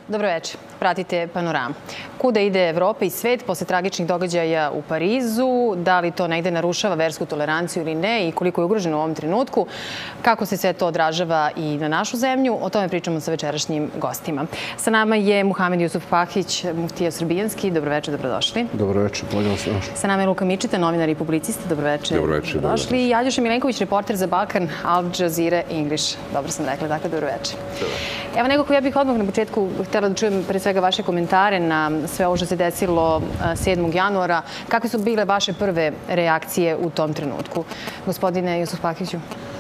Dobro večer. Pratite Panoramu. Kuda ide Evropa i svet posle tragičnih događaja u Parizu? Da li to negde narušava versku toleranciju ili ne i koliko je ugroženo u ovom trenutku? Kako se sve to odražava i na našu zemlju? O tome pričamo sa večerašnjim gostima. Sa nama je Muhamed Jusuf Pahić, muftija srbijanski. Dobro večer, dobrodošli. Dobro večer, bolje vas našli. Sa nama je Luka Mičita, novinar i publicist. Dobro večer, dobrodošli. I Aljoša Milenković, reporter za Balkan, Al Jazeera English. Dobro sam rekla, dakle, dobro večer. Evo nekako, ja bih odmah na početku htjela da čujem pre svega vaše komentare na sve ovo što se desilo 7. januara. Kakve su bile vaše prve reakcije u tom trenutku? Gospodine Jusuf Pahiću.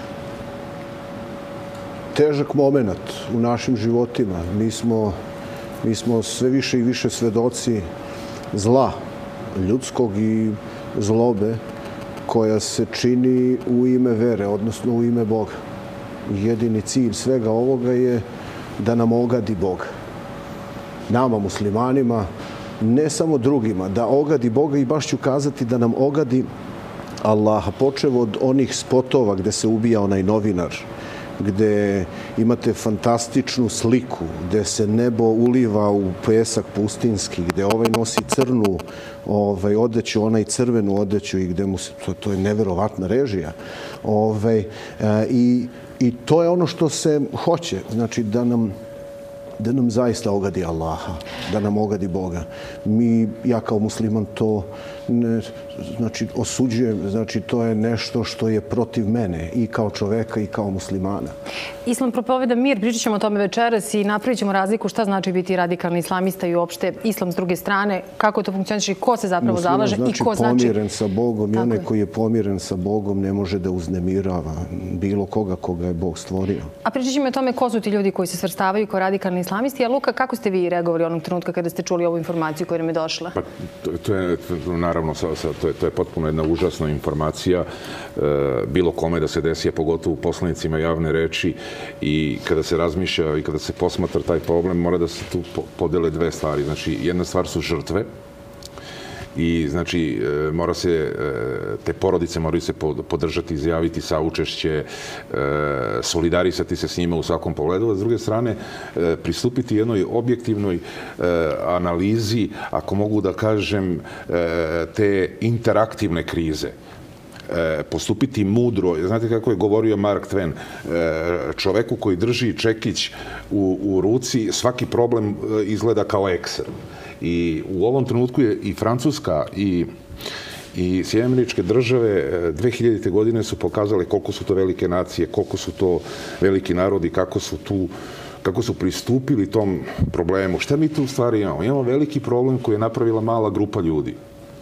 Težak moment u našim životima. Mi smo sve više i više svedoci zla ljudskog i zlobe koja se čini u ime vere, odnosno u ime Boga. Jedini cilj svega ovoga je da nam ogadi Boga. Nama, muslimanima, ne samo drugima, da ogadi Boga i baš ću kazati da nam ogadi Allaha. Počev od onih spotova gde se ubija onaj novinar, gde imate fantastičnu sliku, gde se nebo uliva u pesak pustinski, gde ovaj nosi crnu odeću, onaj crvenu odeću i gde mu se, to je neverovatna režija. I to je ono što se hoće, znači da nam zaista ogadi Allaha, da nam ogadi Boga. Ja kao musliman to osuđujem, znači to je nešto što je protiv mene i kao čoveka i kao muslimana. Islam propoveda mir, pričat ćemo o tome večeras i napravit ćemo razliku šta znači biti radikalni islamista i uopšte islam s druge strane, kako to funkcioniše i ko se zapravo zalaže i ko znači... Pomiren sa Bogom i onaj koji je pomiren sa Bogom ne može da uznemirava bilo koga je Bog stvorio. A pričat ćemo o tome ko su ti ljudi koji se svrstavaju kao radikalni islamisti. A Luka, kako ste vi reagovali onog trenutka kada ste čuli ovu informaciju koja nam je došla? To je, naravno, to je potpuno jedna užasna informacija. Bilo kome da se desi, a pogotovo poslanicima javne reči, i kada se razmišlja i kada se posmatra taj problem, mora da se tu podele dve stvari. Znači, jedna stvar su žrtve i, znači, te porodice moraju se podržati, izjaviti saučešće, solidarisati se s njima u svakom pogledu, a s druge strane pristupiti jednoj objektivnoj analizi, ako mogu da kažem, te interaktivne krize. Postupiti mudro. Znate kako je govorio Mark Twain? Čoveku koji drži čekić u ruci, svaki problem izgleda kao ekser. I u ovom trenutku je i Francuska i Sjedinjene Američke Države 2000. godine su pokazale koliko su to velike nacije, koliko su to veliki narodi, kako su pristupili tom problemu. Šta mi tu u stvari imamo? Imamo veliki problem koji je napravila mala grupa ljudi,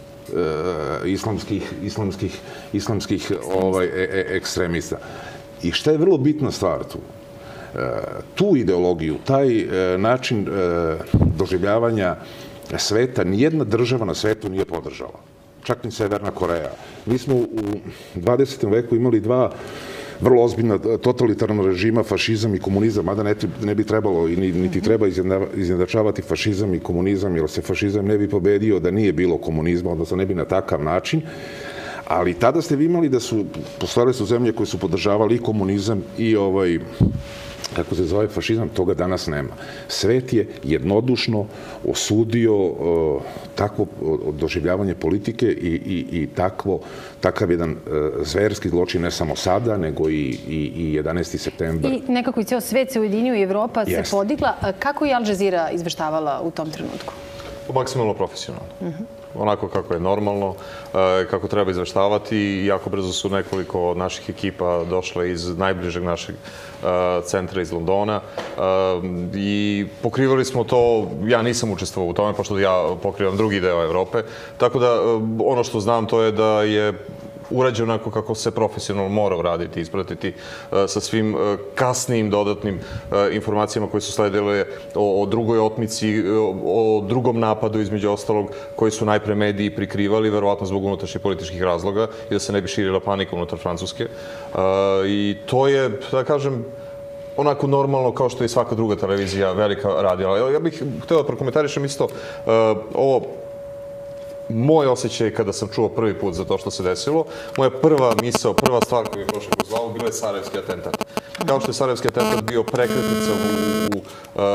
islamskih ekstremista. I šta je vrlo bitna stvar tu? Tu ideologiju, taj način doživljavanja sveta, nijedna država na svetu nije podržala. Čak ni Severna Koreja. Mi smo u 20. veku imali dva vrlo ozbiljna totalitarna režima, fašizam i komunizam, mada ne bi trebalo i niti treba izjednačavati fašizam i komunizam, jer se fašizam ne bi pobedio da nije bilo komunizma, odnosno ne bi na takav način. Ali tada ste vi imali da postojale su zemlje koje su podržavali i komunizam i kako se zove fašizam, toga danas nema. Svet je jednodušno osudio takvo doživljavanje politike i takav jedan zverski zločin ne samo sada, nego i 11. septembar. I nekako i cijel svet se ujedinio i Evropa se podigla. Kako je Al Jazeera izveštavala u tom trenutku? Maksimalno profesionalno. Onako kako je normalno, kako treba izveštavati, i jako brzo su nekoliko naših ekipa došle iz najbližeg našeg centra iz Londona i pokrivali smo to. Ja nisam učestvovao u tome, pošto ja pokrivam drugi deo Evrope, tako da ono što znam to je da je urađeno onako kako se profesionalno mora uraditi, ispratiti sa svim kasnijim dodatnim informacijama koje su sledile o drugoj otmici, o drugom napadu između ostalog, koji su najpre mediji prikrivali, verovatno zbog unutrašnjih političkih razloga i da se ne bi širila panika unutar Francuske. I to je, da kažem, onako normalno kao što je svaka druga televizija velika radila. Ja bih htio da prokomentarišem isto ovo. Moj osjećaj kada sam čuo prvi put za to što se desilo, moja prva misao, prva stvar koju je prošla kroz glavu, bilo je sarajevski atentat. Kao što je sarajevski atentat bio prekretnica u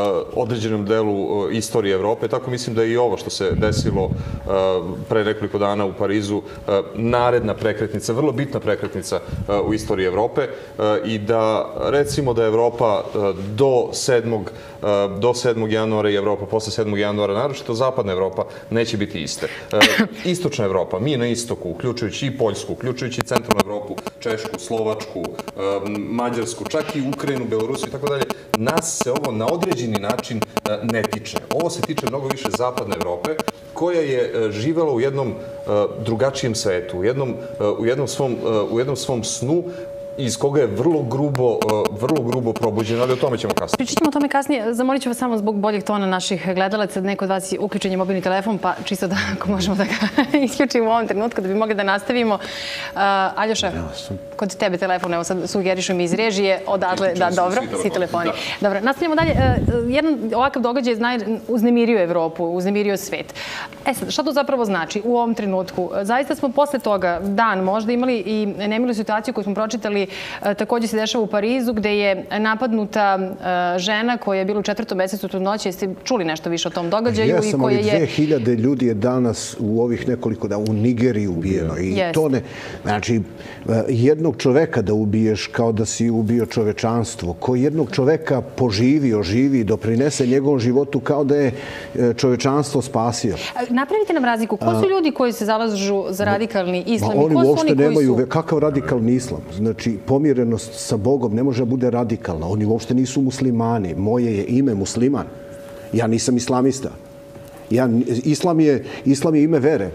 određenom delu istorije Evrope. Tako mislim da je i ovo što se desilo pre nekoliko dana u Parizu naredna prekretnica, vrlo bitna prekretnica u istoriji Evrope i da recimo da Evropa do 7. januara i Evropa posle 7. januara, naročito zapadna Evropa, neće biti iste. Istočna Evropa, mi na istoku, uključujući i Poljsku, uključujući i centralnu Evropu, Češku, Slovačku, Mađarsku, čak i Ukrajinu, Belorusiju i tako dalje, nas se ovo na određeni način ne tiče. Ovo se tiče mnogo više zapadne Evrope, koja je živela u jednom drugačijem svetu, u jednom svom snu, iz koga je vrlo grubo probuđen, ali o tome ćemo kasnije. Pričat ćemo o tome kasnije. Zamolit ću vas samo zbog boljeg tona naših gledalaca. Neko od vas je uključen je mobilni telefon, pa čisto da ako možemo da ga isključimo u ovom trenutku, da bi mogli da nastavimo. Aljoša, kod tebe telefon, evo sad sugerišu mi iz režije, odatle, da, dobro, svi telefoni. Dobro, nastavljamo dalje. Jedan ovakav događaj uznemirio Evropu, uznemirio svet. Sad, šta to zapravo znači u ovom trenutku? Zaista smo posle toga dan možda imali i nemilu situaciju koju smo pročitali. Također se dešava u Parizu gde je napadnuta žena koja je bila u 4. mesecu trudnoće. Jeste čuli nešto više o tom događaju? Jesam, ali 2000 ljudi je danas u ovih nekoliko dana u Nigeriji ubijeno. I to ne, znači, jednog čoveka da ubiješ kao da si ubio čovečanstvo, koji jednog čoveka poživi, oživi, doprinese njegovom životu kao da je čovečanstvo spasio. Napravite nam razliku. Ko su ljudi koji se zalažu za radikalni islam? Oni uopšte nemaju, kakav radikalni islam? Znači, pomirenost sa Bogom ne može da bude radikalna. Oni uopšte nisu muslimani. Moje je ime musliman. Ja nisam islamista. Islam je ime vere.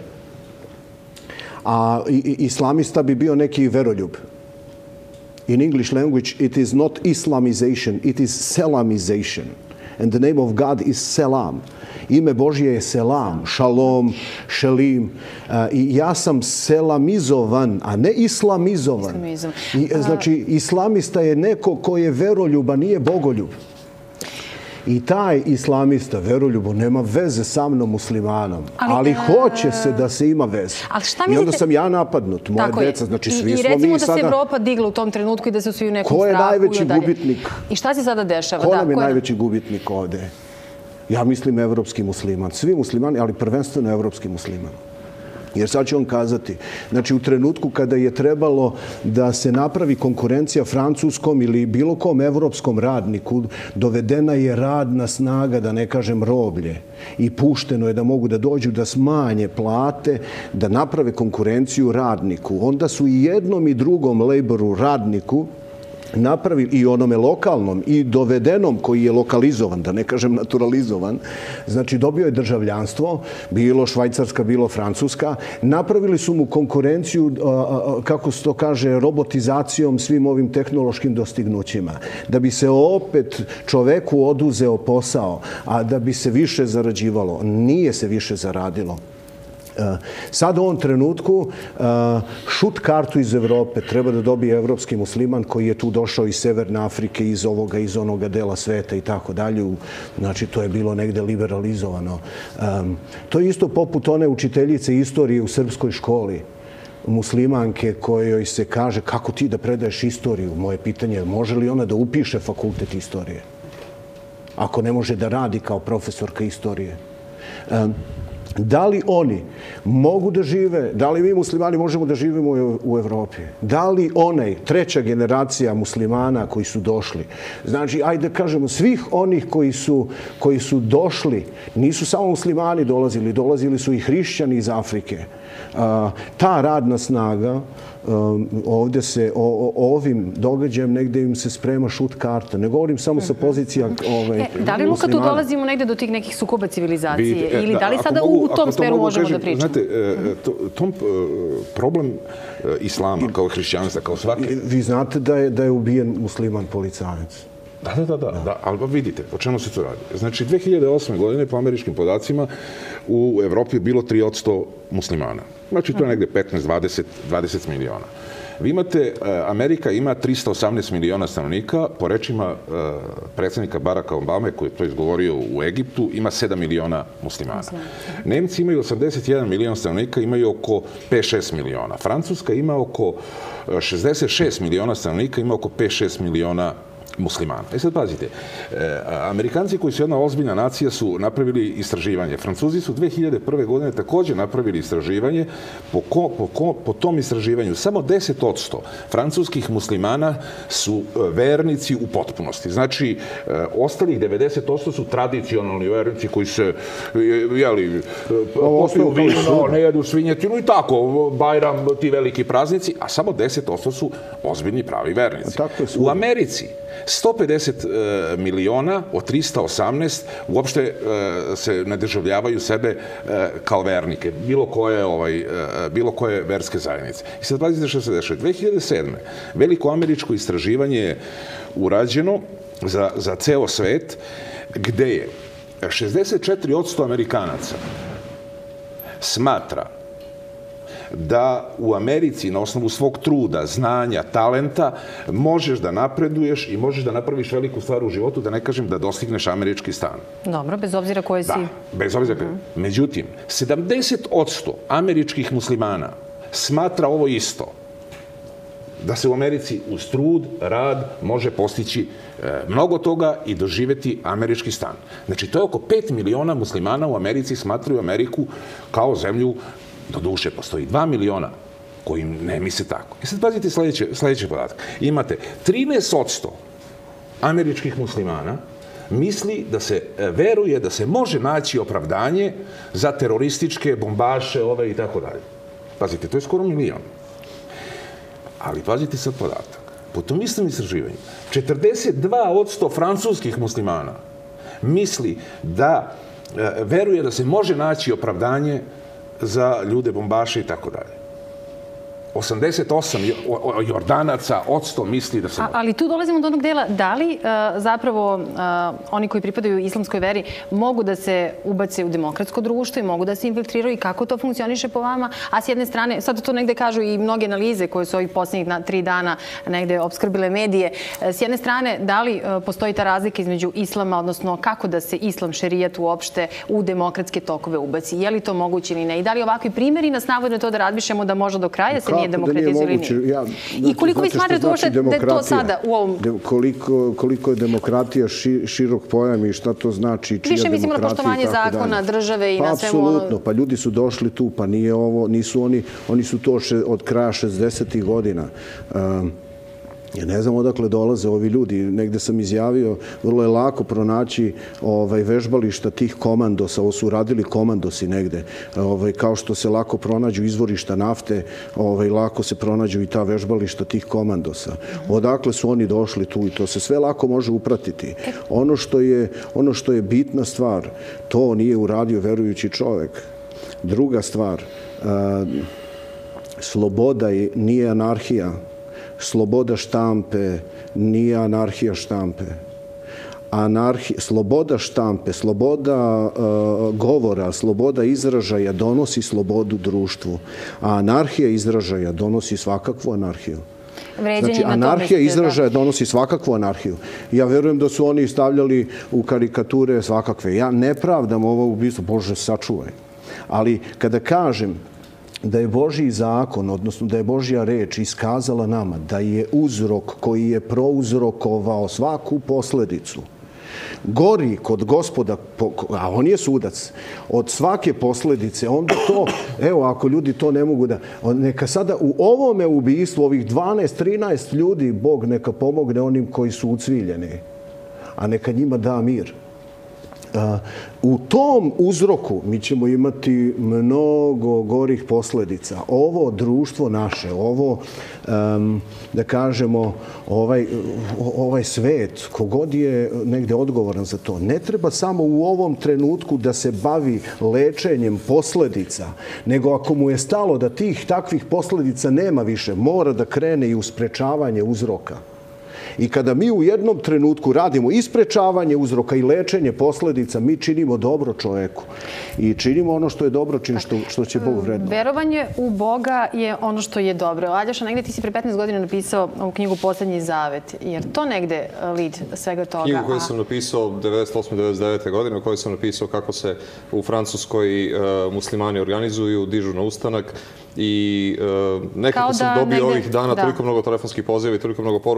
A islamista bi bio neki veroljub. In English language, it is not Islamization, it is Selamization. And the name of God is Selam. Ime Božje je Selam, Šalom, Šelim. I ja sam selamizovan, a ne islamizovan. Znači, islamista je neko ko je veroljub, a nije bogoljub. I taj islamista, veroljubo, nema veze sa mnom muslimanom, ali hoće se da se ima veze. I onda sam ja napadnut, moje deca, znači svi smo mi sada... I recimo da se Evropa digla u tom trenutku i da se svi u nekom strahu. Ko je najveći gubitnik? I šta se sada dešava? Ko nam je najveći gubitnik ovde? Ja mislim evropski musliman. Svi muslimani, ali prvenstveno evropski musliman. Jer sad ću vam kazati, znači u trenutku kada je trebalo da se napravi konkurencija francuskom ili bilo kom evropskom radniku, dovedena je radna snaga, da ne kažem roblje, i pušteno je da mogu da dođu da smanje plate, da naprave konkurenciju radniku. Onda su i jednom i drugom laboru radniku napravili, i onome lokalnom i dovedenom koji je lokalizovan, da ne kažem naturalizovan, znači dobio je državljanstvo, bilo Švajcarska, bilo Francuska, napravili su mu konkurenciju, kako se to kaže, robotizacijom, svim ovim tehnološkim dostignućima, da bi se opet čoveku oduzeo posao, a da bi se više zarađivalo. Nije se više zaradilo. Sad u ovom trenutku šut kartu iz Evrope treba da dobije evropski musliman koji je tu došao iz Severne Afrike, iz ovoga, iz onoga dela sveta i tako dalje. Znači, to je bilo negde liberalizovano. To je isto poput one učiteljice istorije u srpskoj školi, muslimanke kojoj se kaže kako ti da predaješ istoriju. Moje pitanje je može li ona da upiše fakultet istorije ako ne može da radi kao profesorka istorije. Da li oni mogu da žive, da li mi muslimani možemo da živimo u Evropi? Da li onaj, treća generacija muslimana koji su došli, znači, ajde da kažemo, svih onih koji su došli, nisu samo muslimani dolazili su i hrišćani iz Afrike. Ta radna snaga, ovdje se ovim događajem negdje im se sprema šut karta. Ne govorim samo sa pozicija muslimana. Da li, Luka, tu dolazimo negdje do tih nekih sukoba civilizacije? Ili da li sada u tom sferu možemo da pričamo? Znate, tom problem islama kao hrišćanstva, kao svake... Vi znate da je ubijen musliman policajac. Da, ali vidite, o čemu se to radi. Znači, 2008. godine, po američkim podacima, u Evropi je bilo 3% muslimana. Znači, to je negde 15-20 miliona. Vi imate, Amerika ima 318 miliona stanovnika, po rečima predsjednika Baracka Obame, koji je to izgovorio u Egiptu, ima 7 miliona muslimana. Nemci imaju 81 milion stanovnika, imaju oko 5-6 miliona. Francuska ima oko 66 miliona stanovnika, ima oko 5-6 miliona muslimana. Sad pazite, Amerikanci koji su jedna ozbiljna nacija su napravili istraživanje. Francuzi su 2001. godine također napravili istraživanje. Po tom istraživanju samo 10% francuskih muslimana su vernici u potpunosti. Znači, ostalih 90% su tradicionalni vernici koji se, postaju vino, ne jedu svinjetinu i tako, Bajram, ti veliki praznici, a samo 10% su ozbiljni pravi vernici. U Americi 150 miliona od 318 uopšte se ne doživljavaju sebe kao vernike, bilo koje verske zajednice. I sad pazite što se dešava. 2007. veliko američko istraživanje je urađeno za ceo svet, gde je 64% Amerikanaca smatra da u Americi na osnovu svog truda, znanja, talenta možeš da napreduješ i možeš da napraviš veliku stvar u životu, da ne kažem da dostigneš američki stan. Dobro, bez obzira koje si... Da, bez obzira. Međutim, 70% američkih muslimana smatra ovo isto. Da se u Americi uz trud, rad može postići mnogo toga i doživjeti američki stan. Znači, to je oko 5 miliona muslimana u Americi smatraju Ameriku kao zemlju. Do duše postoji 2 miliona koji ne misle tako. I sad pazite sljedeći podatak. Imate 13% američkih muslimana misli da se veruje da se može naći opravdanje za terorističke bombaše, ove i tako dalje. Pazite, to je skoro 1 milion. Ali pazite sad podatak. Po tom istom istraživanju, 42% francuskih muslimana misli da veruje da se može naći opravdanje za ljude bombaše i tako dalje. 88 Jordanaca od 100 misli da se može. Ali tu dolazimo do onog dela, da li zapravo oni koji pripadaju islamskoj veri mogu da se ubace u demokratsko društvo i mogu da se infiltriraju i kako to funkcioniše po vama? A s jedne strane, sad to negde kažu i mnoge analize koje su ovih posljednjih 3 dana negde opskrbile medije, s jedne strane, da li postoji ta razlika između islama, odnosno kako da se islam, šerijat uopšte u demokratske tokove ubaci? Je li to moguće ili ne? I da li ovakvi primjeri nas navode na to da razmišljamo da može do kraja se nije demokratizuje ili nije? I koliko vi smatrate uopšte da je to sada u ovom... Koliko je demokratija širok pojam i šta to znači, čija demokratija i tako dalje. Više mislimo na poštovanje zakona, države i na svemu ono... Apsolutno, pa ljudi su došli tu, pa nije ovo, nisu oni su to od kraja 60-ih godina. Ja ne znam odakle dolaze ovi ljudi. Negde sam izjavio, vrlo je lako pronaći vežbališta tih komandosa. Ovo su radili komandosi negde. Kao što se lako pronađu izvorišta nafte, lako se pronađu i ta vežbališta tih komandosa. Odakle su oni došli tu i to se sve lako može upratiti. Ono što je bitna stvar, to nije uradio verujući čovek. Druga stvar, sloboda nije anarhija. Sloboda štampe nije anarhija štampe. Sloboda štampe, sloboda govora, sloboda izražaja donosi slobodu društvu, a anarhija izražaja donosi svakakvu anarhiju. Znači, anarhija izražaja donosi svakakvu anarhiju. Ja verujem da su oni stavljali u karikature svakakve. Ja ne pravdam ovo ubistvo, Bože, sačuvaj. Ali kada kažem da je Božji zakon, odnosno da je Božja reč iskazala nama da je uzrok koji je prouzrokovao svaku posledicu gori kod Gospoda, a on je sudac, od svake posledice, onda to, evo, ako ljudi to ne mogu da... Neka sada u ovome ubistvu, ovih 12-13 ljudi, Bog neka pomogne onim koji su ucviljeni, a neka njima da mir. U tom uzroku mi ćemo imati mnogo gorih posledica. Ovo društvo naše, ovo, da kažemo, ovaj svet, kogod je negde odgovoran za to, ne treba samo u ovom trenutku da se bavi lečenjem posledica, nego ako mu je stalo da tih takvih posledica nema više, mora da krene i u sprečavanje uzroka. I kada mi u jednom trenutku radimo i sprečavanje uzroka i lečenje posledica, mi činimo dobro čoveku. I činimo ono što je dobro, što će Bog vredno. Verovanje u Boga je ono što je dobro. Aljoša, negde ti si pre 15 godina napisao ovu knjigu Poslednji zavet. Jer to negde lid svega toga? Knjigu koju sam napisao 98-99. godine, u kojoj sam napisao kako se u Francuskoj muslimani organizuju, dižu na ustanak. I nekako sam dobio ovih dana toliko mnogo telefonskih poziva i toliko mnogo poruka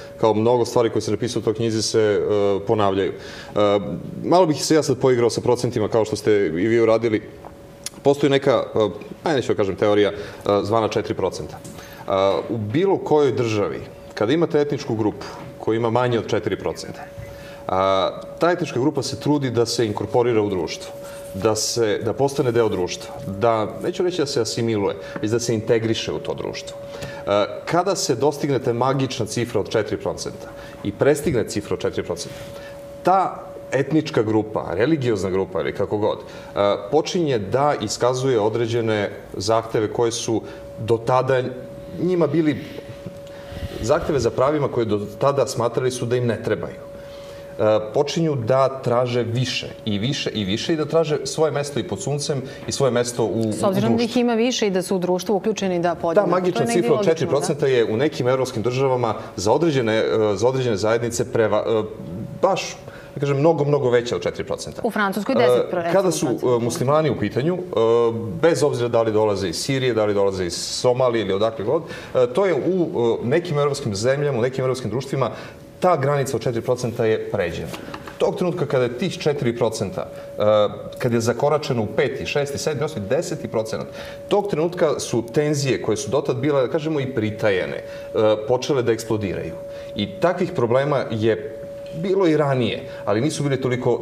kao mnogo stvari koje se napisao u toj knjizi se ponavljaju. Malo bih se ja sad poigrao sa procentima kao što ste i vi uradili. Postoji neka, neću da kažem teorija, zvana 4%. U bilo kojoj državi, kada imate etničku grupu koja ima manje od 4%, ta etnička grupa se trudi da se inkorporira u društvo, da postane deo društva, da, neću reći da se asimiluje, već da se integriše u to društvo. Kada se dostignete magična cifra od 4% i prestigne cifra od 4%, ta etnička grupa, religiozna grupa ili kako god, počinje da iskazuje određene zahteve koje su do tada njima bili zahteve za pravima koje do tada smatrali su da im ne trebaju. Počinju da traže više i više i više i da traže svoje mesto i pod suncem i svoje mesto u društvu. S obzirom da ih ima više i da su u društvu uključeni da podijelu. Ta magična cifra od 4% je u nekim evropskim državama za određene zajednice baš, da kažem, mnogo veća od 4%. U Francuskoj 10%. Kada su muslimani u pitanju, bez obzira da li dolaze iz Sirije, da li dolaze iz Somalije ili odakle god, to je u nekim evropskim zemljama, u nekim evropskim društvima, ta granica od 4% je pređena. Tog trenutka kada je tih 4%, kada je zakoračeno u 5., 6., 7., 8., 10%, tog trenutka su tenzije koje su dotad bile, da kažemo, i pritajene, počele da eksplodiraju. I takvih problema je bilo i ranije, ali nisu bili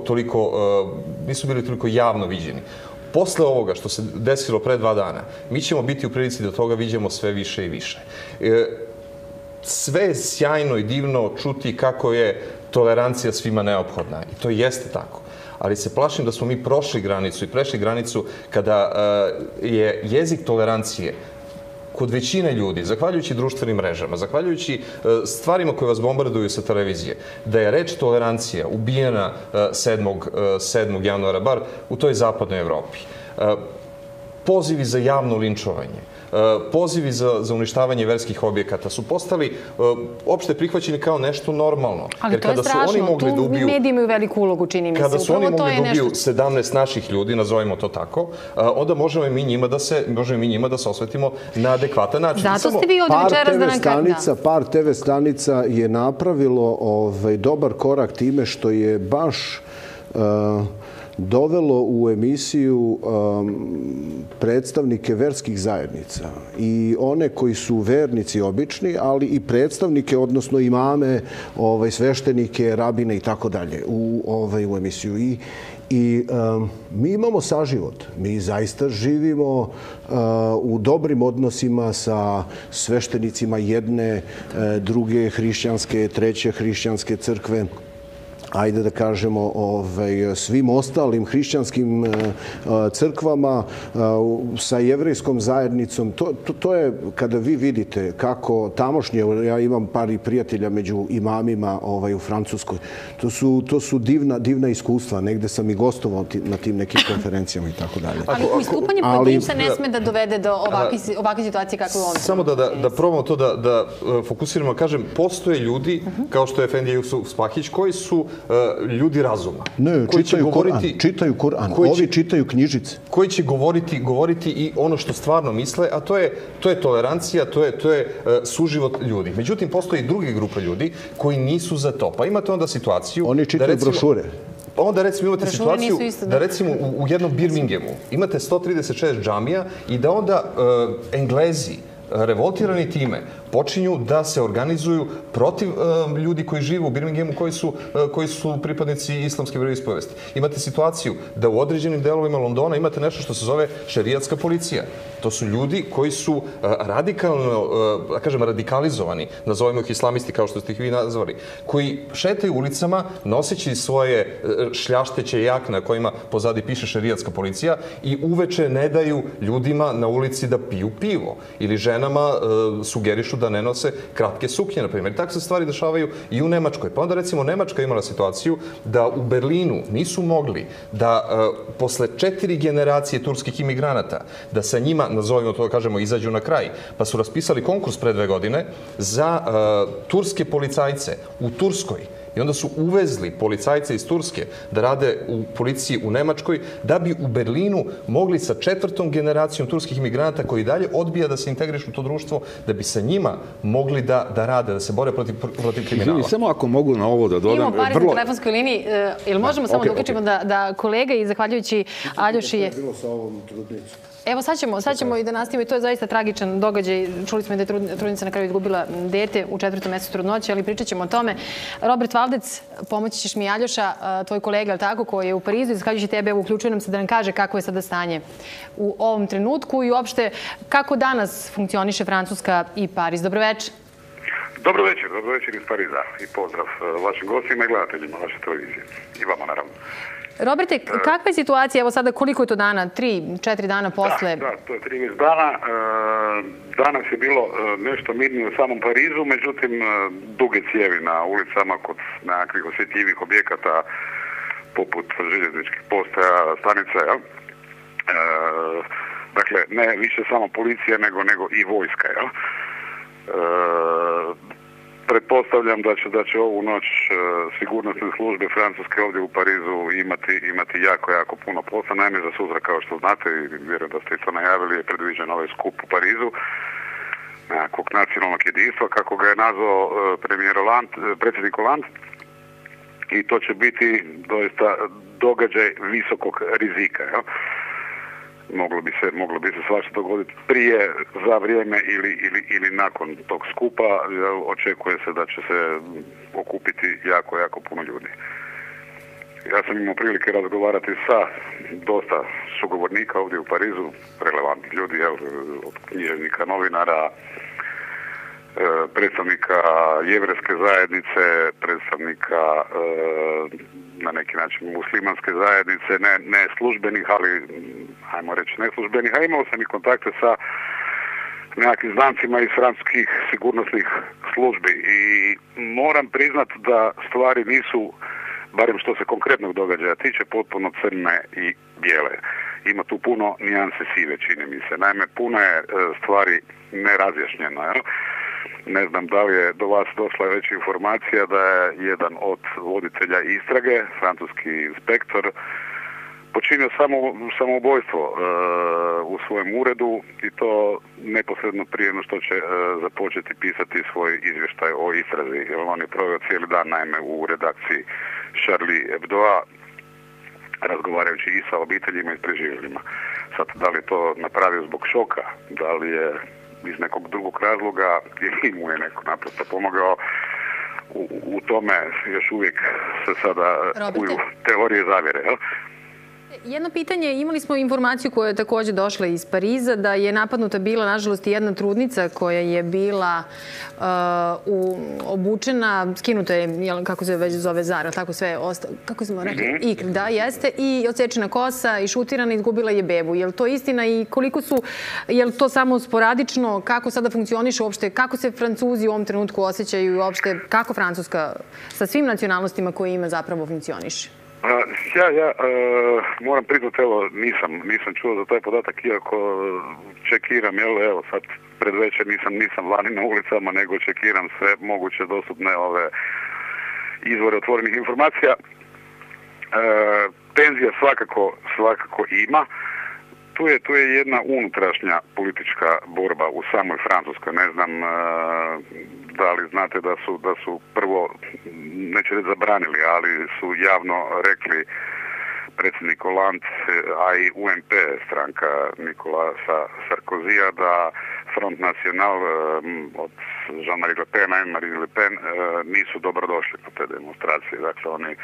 toliko javno viđeni. Posle ovoga što se desilo pre 2 dana, mi ćemo biti u prilici da toga viđemo sve više i više. Sve je sjajno i divno čuti kako je tolerancija svima neophodna. I to jeste tako. Ali se plašim da smo mi prošli granicu i prešli granicu kada je jezik tolerancije kod većine ljudi, zahvaljujući društvenim mrežama, zahvaljujući stvarima koje vas bombarduju sa televizije, da je reč tolerancija ubijena 7. januara, bar u toj zapadnoj Evropi. Pozivi za javno linčovanje, pozivi za uništavanje verskih objekata su postali opšte prihvaćeni kao nešto normalno. Ali to je strašno, tu mediji imaju veliku ulogu, čini mi se. Kada su oni mogli da ubiju 17 naših ljudi, nazovimo to tako, onda možemo i mi njima da se osvetimo na adekvatan način. Zato ste vi ovdje večeras da nam kažete. Par TV stanica je napravilo dobar korak time što je baš dovelo u emisiju predstavnike verskih zajednica i one koji su vernici obični, ali i predstavnike, odnosno imame, sveštenike, rabine i tako dalje u emisiju. I mi imamo saživot. Mi zaista živimo u dobrim odnosima sa sveštenicima jedne, druge hrišćanske, treće hrišćanske crkve, ajde da kažemo, svim ostalim hrišćanskim crkvama, sa jevrejskom zajednicom. To je kada vi vidite kako tamošnje, ja imam par i prijatelja među imamima u Francuskoj, to su divna iskustva. Negde sam i gostovao na tim nekim konferencijama i tako dalje. Ali istupanje pojedinca ne sme da dovede do ovakve situacije kako je on. Samo da probamo to da fokusiramo, kažem, postoje ljudi, kao što je Efendi Jusuf Spahić, koji su ljudi razuma. Ne, čitaju Kur'an. Ovi čitaju knjižice. Koji će govoriti i ono što stvarno misle, a to je tolerancija, to je suživot ljudi. Međutim, postoji i druge grupe ljudi koji nisu za to. Pa imate onda situaciju... Oni čitaju brošure. Onda recimo imate situaciju da recimo u jednom Birminghamu imate 136 džamija i da onda Englezi, revoltirani time, počinju da se organizuju protiv ljudi koji žive u Birminghamu, koji su pripadnici islamske veroispovesti. Imate situaciju da u određenim delovima Londona imate nešto što se zove šerijatska policija. To su ljudi koji su radikalno, da kažem, radikalizovani, nazovimo ih islamisti kao što ste ih vi nazvali, koji šetaju ulicama noseći svoje šljašteće jakne na kojima pozadi piše šerijatska policija i uveče ne daju ljudima na ulici da piju pivo ili ženama sugerišu da ne nose kratke suknje, na primjer. Tako se stvari dešavaju i u Nemačkoj. Pa onda recimo Nemačka imala situaciju da u Berlinu nisu mogli da posle 4 generacije turskih imigranata, da sa njima, nazovimo to, kažemo, izađu na kraj. Pa su raspisali konkurs pre 2 godine za turske policajce u Turskoj I onda su uvezli policajce iz Turske da rade u policiji u Nemačkoj, da bi u Berlinu mogli sa 4. generacijom turskih imigranata koji dalje odbija da se integrišu u to društvo, da bi sa njima mogli da rade, da se bore protiv kriminala. Samo ako mogu na ovo da dodam... Imamo par na telefonskoj liniji. Ili možemo samo da uključimo da kolega i zahvaljujući Aljoši je... Evo sad ćemo i da nastavimo i to je zaista tragičan događaj. Čuli smo da je trudnica na kraju izgubila dete u 4. mesecu trudnoće, ali pričat ćemo o tome. Robert Valdec, pomoći ćeš mi Aljoša, tvoj kolega, ali tako, koji je u Parizu i zahvaljujući tebe, uključuje nam se da nam kaže kako je sada stanje u ovom trenutku i uopšte kako danas funkcioniše Francuska i Pariz. Dobro večer. Dobro večer iz Pariza i pozdrav vašim gostima i gledateljima vaše televizije. I vama, naravno. Roberte, kakva je situacija, evo sada koliko je to dana, 3-4 dana posle? Da, to je 13 dana. Danas je bilo nešto mirnije u samom Parizu, međutim duge cijevi na ulicama kod nekakvih osjetljivih objekata poput željezničkih postaja, stanica, jel? Dakle, ne više samo policija, nego i vojska, jel? Pretpostavljam da će ovu noć sigurnosne službe Francuske ovdje u Parizu imati jako puno posla. Naime, za sutra, kao što znate, i vjerujem da ste i to najavili, je predviđen ovaj skup u Parizu nekakvog nacionalnog jedinstva, kako ga je nazvao predsjednik Hollande. I to će biti doista događaj visokog rizika, jel? Moglo bi se svašta dogoditi prije, za vrijeme ili nakon tog skupa. Očekuje se da će se okupiti jako puno ljudi. Ja sam imao prilike razgovarati sa dosta sugovornika ovdje u Parizu, relevantnih ljudi, od književnika, novinara, predstavnika jevrejske zajednice, predstavnika na neki način muslimanske zajednice, ne službenih, ali ajmo reći neslužbenih, a imao sam i kontakte sa nekakvim znancima iz francuskih sigurnosnih službi i moram priznat da stvari nisu, barem što se konkretnog događaja tiče, potpuno crne i bijele. Ima tu puno nijanse sive, čini mi se. Naime, puno je stvari nerazjašnjeno, jel? Ne znam da li je do vas došla već informacija da je jedan od voditelja istrage, francuski inspektor, počinio samoubojstvo u svojem uredu i to neposredno prije no što će započeti pisati svoj izvještaj o istrazi. Jer on je proveo cijeli dan naime u redakciji Charlie Hebdoa razgovarajući i sa obiteljima i s preživjelima. Sad, da li je to napravio zbog šoka, da li je iz nekog drugog razloga ili mu je neko naprosto pomogao, u tome još uvijek se sada kuju teorije zavjere, jel? Jedno pitanje, imali smo informaciju koja je također došla iz Pariza da je napadnuta bila, nažalost, jedna trudnica koja je bila obučena, skinuta je, kako se već zove Zara, tako sve ostalo, kako smo rekli, ikr, da, jeste, i odsečena kosa i šutirana, izgubila je bebu. Je li to istina i koliko su, je li to samo sporadično, kako sada funkcioniše uopšte, kako se Francuzi u ovom trenutku osjećaju i uopšte kako Francuska sa svim nacionalnostima koje ima zapravo funkcioniše? Ja moram priznati, evo, nisam čuo za taj podatak, iako čekiram, evo sad pred večer nisam vani na ulicama, nego čekiram sve moguće dostupne ove izvore otvorenih informacija. Tenzija svakako ima. Tu je jedna unutrašnja politička borba u samoj Francuskoj. Ne znam da li znate da su prvo, neću reći zabranili, ali su javno rekli predsjednik Hollande, a i UMP, stranka Nicolasa Sarkozija, da Front National od Jean-Marie Le Pen i Marine Le Pen nisu dobrodošli po te demonstracije. Dakle, oni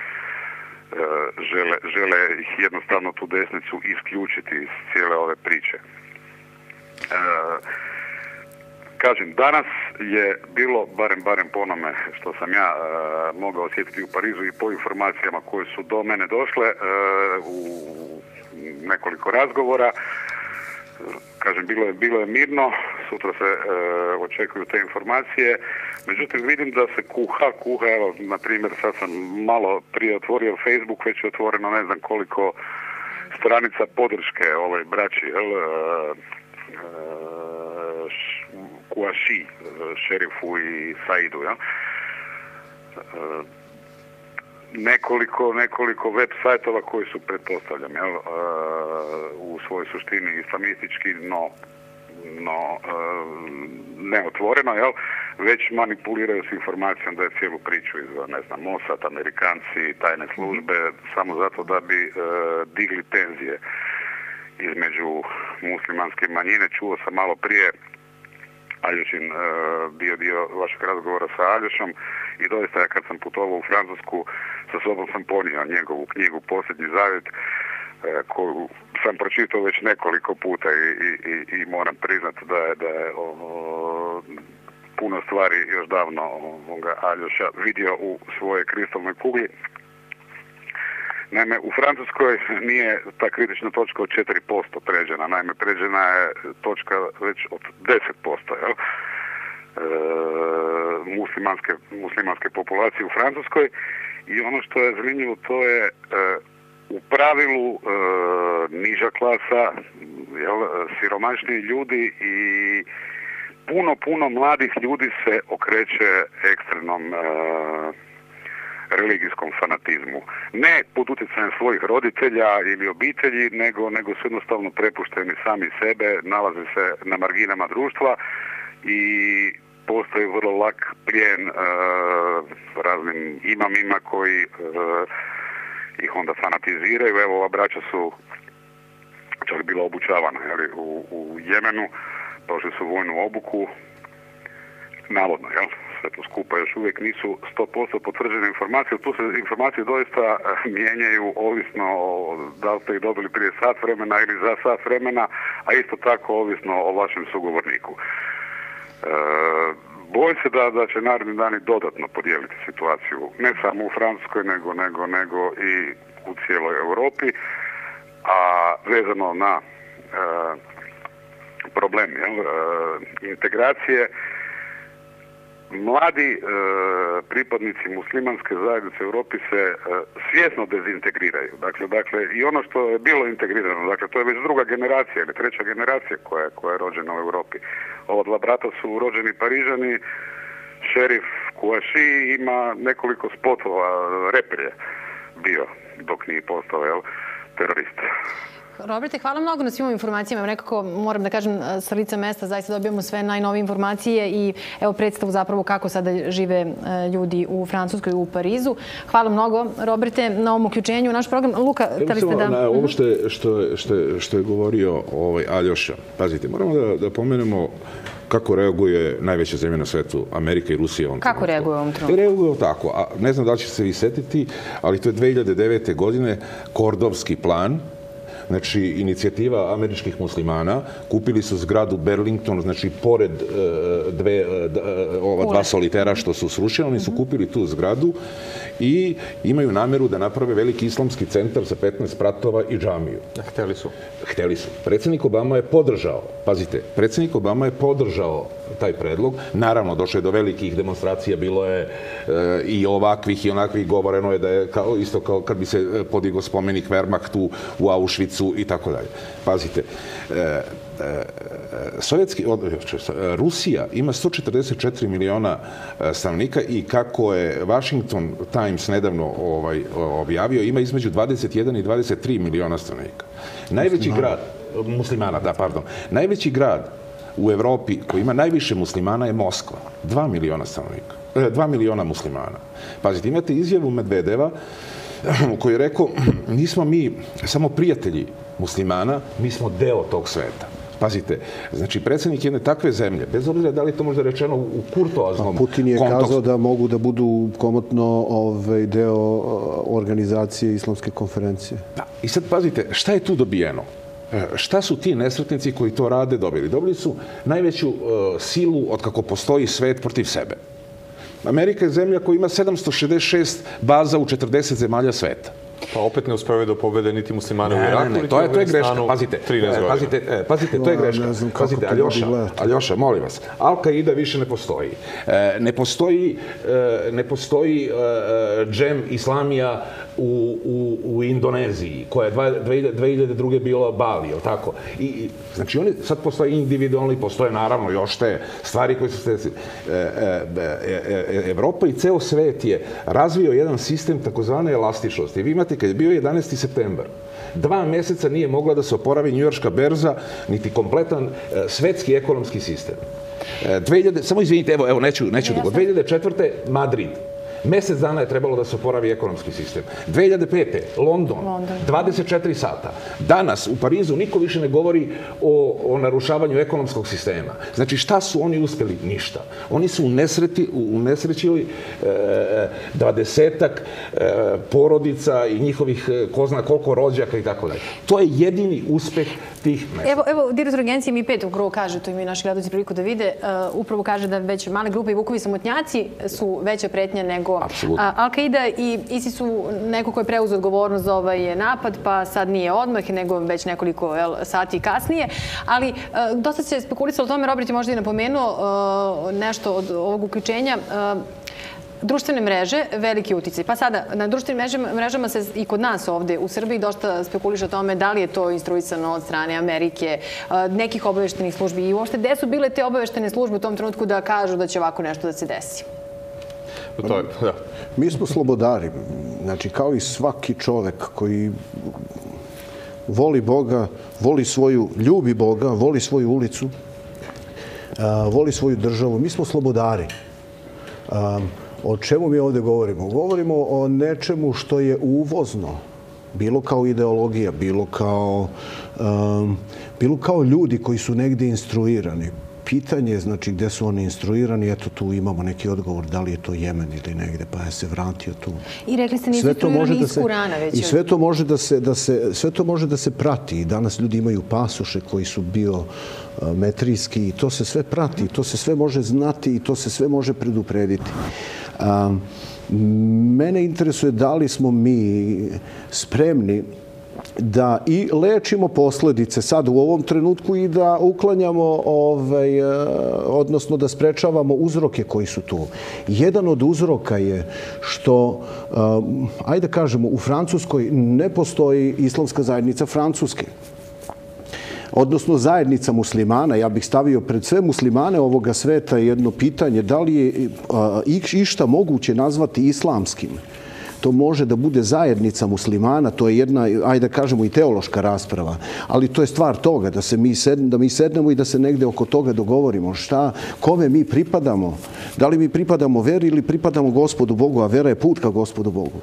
žele jednostavno tu desnicu isključiti iz cijele ove priče. Kažem, danas je bilo, barem po onome što sam ja mogao osjetiti u Parizu i po informacijama koje su do mene došle u nekoliko razgovora, kažem, bilo je mirno, sutra se očekuju te informacije, međutim vidim da se kuha, evo, na primjer, sad sam malo prije otvorio Facebook, već je otvoreno ne znam koliko stranica podrške ovoj braći, Kouachi, šerifu i Saidu, ja? nekoliko web sajtova koji su, pretpostavljam, u svojoj suštini islamistički, no neotvoreno, već manipuliraju s informacijom da je cijelu priču izveo, ne znam, Mossad, Amerikanci, tajne službe, samo zato da bi digli tenzije između muslimanske manjine. Čuo sam malo prije Aljošin bio dio vašeg razgovora sa Aljošom i doista kad sam putovao u Francusku, sa sobom sam ponio njegovu knjigu Posljednji zavjet, koju sam pročitao već nekoliko puta i moram priznati da je puno stvari još davno Aljoša vidio u svojoj kristalnoj kugli. Naime, u Francuskoj nije ta kritična točka od 4% pređena. Naime, pređena je točka već od 10% muslimanske populacije u Francuskoj. I ono što je zanimljivo, to je u pravilu niža klasa, siromašniji ljudi i puno mladih ljudi se okreće ekstremnom religijskom fanatizmu. Ne pod utjecajem svojih roditelja ili obitelji, nego su jednostavno prepušteni sami sebe, nalaze se na marginama društva i postoji vrlo lak plijen raznim imamima koji ih onda fanatiziraju. Evo, ova braća su čak bila obučavana u Jemenu, prošli su vojnu obuku, navodno, sve to skupa još uvijek nisu 100% potvrđene informacije. Tu se informacije doista mijenjaju ovisno da li ste ih dobili prije sat vremena ili za sat vremena, a isto tako ovisno o vašem sugovorniku. Bojim se da će naredni dani dodatno podijeliti situaciju, ne samo u Francuskoj, nego i u cijeloj Europi, a vezano na problem integracije. Mladi pripadnici muslimanske zajednice u Europi se svjesno dezintegriraju. Dakle, i ono što je bilo integrirano, dakle, to je već druga generacija ili treća generacija koja je rođena u Europi. Ova dva brata su rođeni Parižani, šerif Kouachi ima nekoliko spotova, reper je bio dok nije postao terorist. Roberte, hvala mnogo na svim ovim informacijama. Nekako, moram da kažem, sa lica mesta zaista dobijamo sve najnovije informacije i evo predstavu zapravo kako sada žive ljudi u Francuskoj i u Parizu. Hvala mnogo, Roberte, na ovom uključenju u naš program. Luka, hteli ste da... Ovo što je govorio Aljoša, pazite, moramo da pomenemo kako reaguje najveća zemlja na svetu, Amerika i Rusija. Kako reaguje u ovom trenutku? Reaguje tako, a ne znam da li će se vi setiti, ali to je 2009. godine Kordovski plan, znači inicijativa američkih muslimana, kupili su zgradu Burlington, znači pored ova dva solitera što su srušeni, oni su kupili tu zgradu i imaju nameru da naprave veliki islamski centar sa 15 spratova i džamiju. Hteli su. Predsjednik Obama je podržao, pazite, predsjednik Obama je podržao taj predlog. Naravno, došlo je do velikih demonstracija, bilo je i ovakvih i onakvih, govoreno je da je isto kao kad bi se podigao spomenik Wehrmachtu u Auschwitzu i tako dalje. Pazite, Rusija ima 144 miliona stanovnika i kako je Washington Times nedavno objavio, ima između 21 i 23 miliona stanovnika. Najveći grad, muslimana, da, pardon, najveći grad u Evropi koji ima najviše muslimana je Moskva, 2 miliona stanovnika, 2 miliona muslimana. Pazite, imate izjavu Medvedeva koji je rekao, nismo mi samo prijatelji muslimana, mi smo deo tog sveta. Pazite, znači predsjednik jedne takve zemlje, bez obzira da li je to možda rečeno u kurtoaznom kontekstu. Putin je kazao da mogu da budu komotno deo organizacije islamske konferencije. Da, i sad pazite, šta je tu dobijeno? Šta su ti nesretnici koji to rade dobili? Dobili su najveću silu od kako postoji svet protiv sebe. Amerika je zemlja koja ima 766 baza u 40 zemalja sveta. Pa opet ne uspevaju da pobede niti muslimane u Iraku, niti u Afganistanu 13 godina. Pazite, to je greška. Pazite, Aljoša, molim vas. Al-Qaida više ne postoji. Ne postoji džem islamija u Indoneziji, koja je 2002. bila Bali, je li tako? Znači, oni sad postoje individualni, postoje naravno još te stvari koje su se... Evropa i ceo svet je razvio jedan sistem takozvane elastičnosti. Vi imate, kad je bio 11. septembar, 2 meseca nije mogla da se oporavi njujorška berza, niti kompletan svetski ekonomski sistem. Samo izvinite, evo, neću dugo. 2004. Madrid. Mesec dana je trebalo da se oporavi ekonomski sistem. 2005. London. 24 sata. Danas u Parizu niko više ne govori o narušavanju ekonomskog sistema. Znači, šta su oni uspeli? Ništa. Oni su unesrećili 20-ak porodica i njihovih ko zna koliko rođaka i tako dalje. To je jedini uspeh tih mesta. Evo, direktor agencije Mi5 upravo kaže, to imaju naši gledaoci priliku da vide, upravo kaže da već male grupe i Vukovi samotnjaci su veća pretnja nego Al-Qaida i ISIS su neko ko je preuzeo odgovornost za ovaj napad, pa sad nije odmah, nego već nekoliko sati kasnije. Ali dosta se spekulisalo o tome, Robert je možda i napomenuo nešto od ovog uključenja. Društvene mreže, veliki uticaj. Pa sada, na društvenim mrežama se i kod nas ovde u Srbiji dosta spekuliše o tome da li je to instruisano od strane Amerike, nekih obaveštenih službi i uopšte gde su bile te obaveštene službe u tom trenutku da kažu da će ovako nešto da se desi? Mi smo slobodari. Znači, kao i svaki čovek koji voli Boga, ljubi Boga, voli svoju ulicu, voli svoju državu. Mi smo slobodari. O čemu mi ovdje govorimo? Govorimo o nečemu što je uvozno, bilo kao ideologija, bilo kao ljudi koji su negdje instruirani. Pitanje je, znači, gdje su oni instruirani, eto tu imamo neki odgovor, da li je to Jemen ili negdje, pa je se vratio tu. I rekli ste nisu instruirani iz Kurana već. I sve to može da se prati. Danas ljudi imaju pasoše koji su biometrijski i to se sve prati, to se sve može znati i to se sve može preduprediti. Mene interesuje da li smo mi spremni da i lečimo posljedice sad u ovom trenutku i da uklanjamo, odnosno da sprečavamo uzroke koji su tu. Jedan od uzroka je što, ajde kažemo, u Francuskoj ne postoji islamska zajednica Francuske. Odnosno zajednica muslimana. Ja bih stavio pred sve muslimane ovoga sveta jedno pitanje, da li je išta moguće nazvati islamskim. To može da bude zajednica muslimana, to je jedna, ajde da kažemo, i teološka rasprava, ali to je stvar toga, da mi sednemo i da se negde oko toga dogovorimo. Kome mi pripadamo? Da li mi pripadamo veri ili pripadamo Gospodu Bogu, a vera je put ka Gospodu Bogu?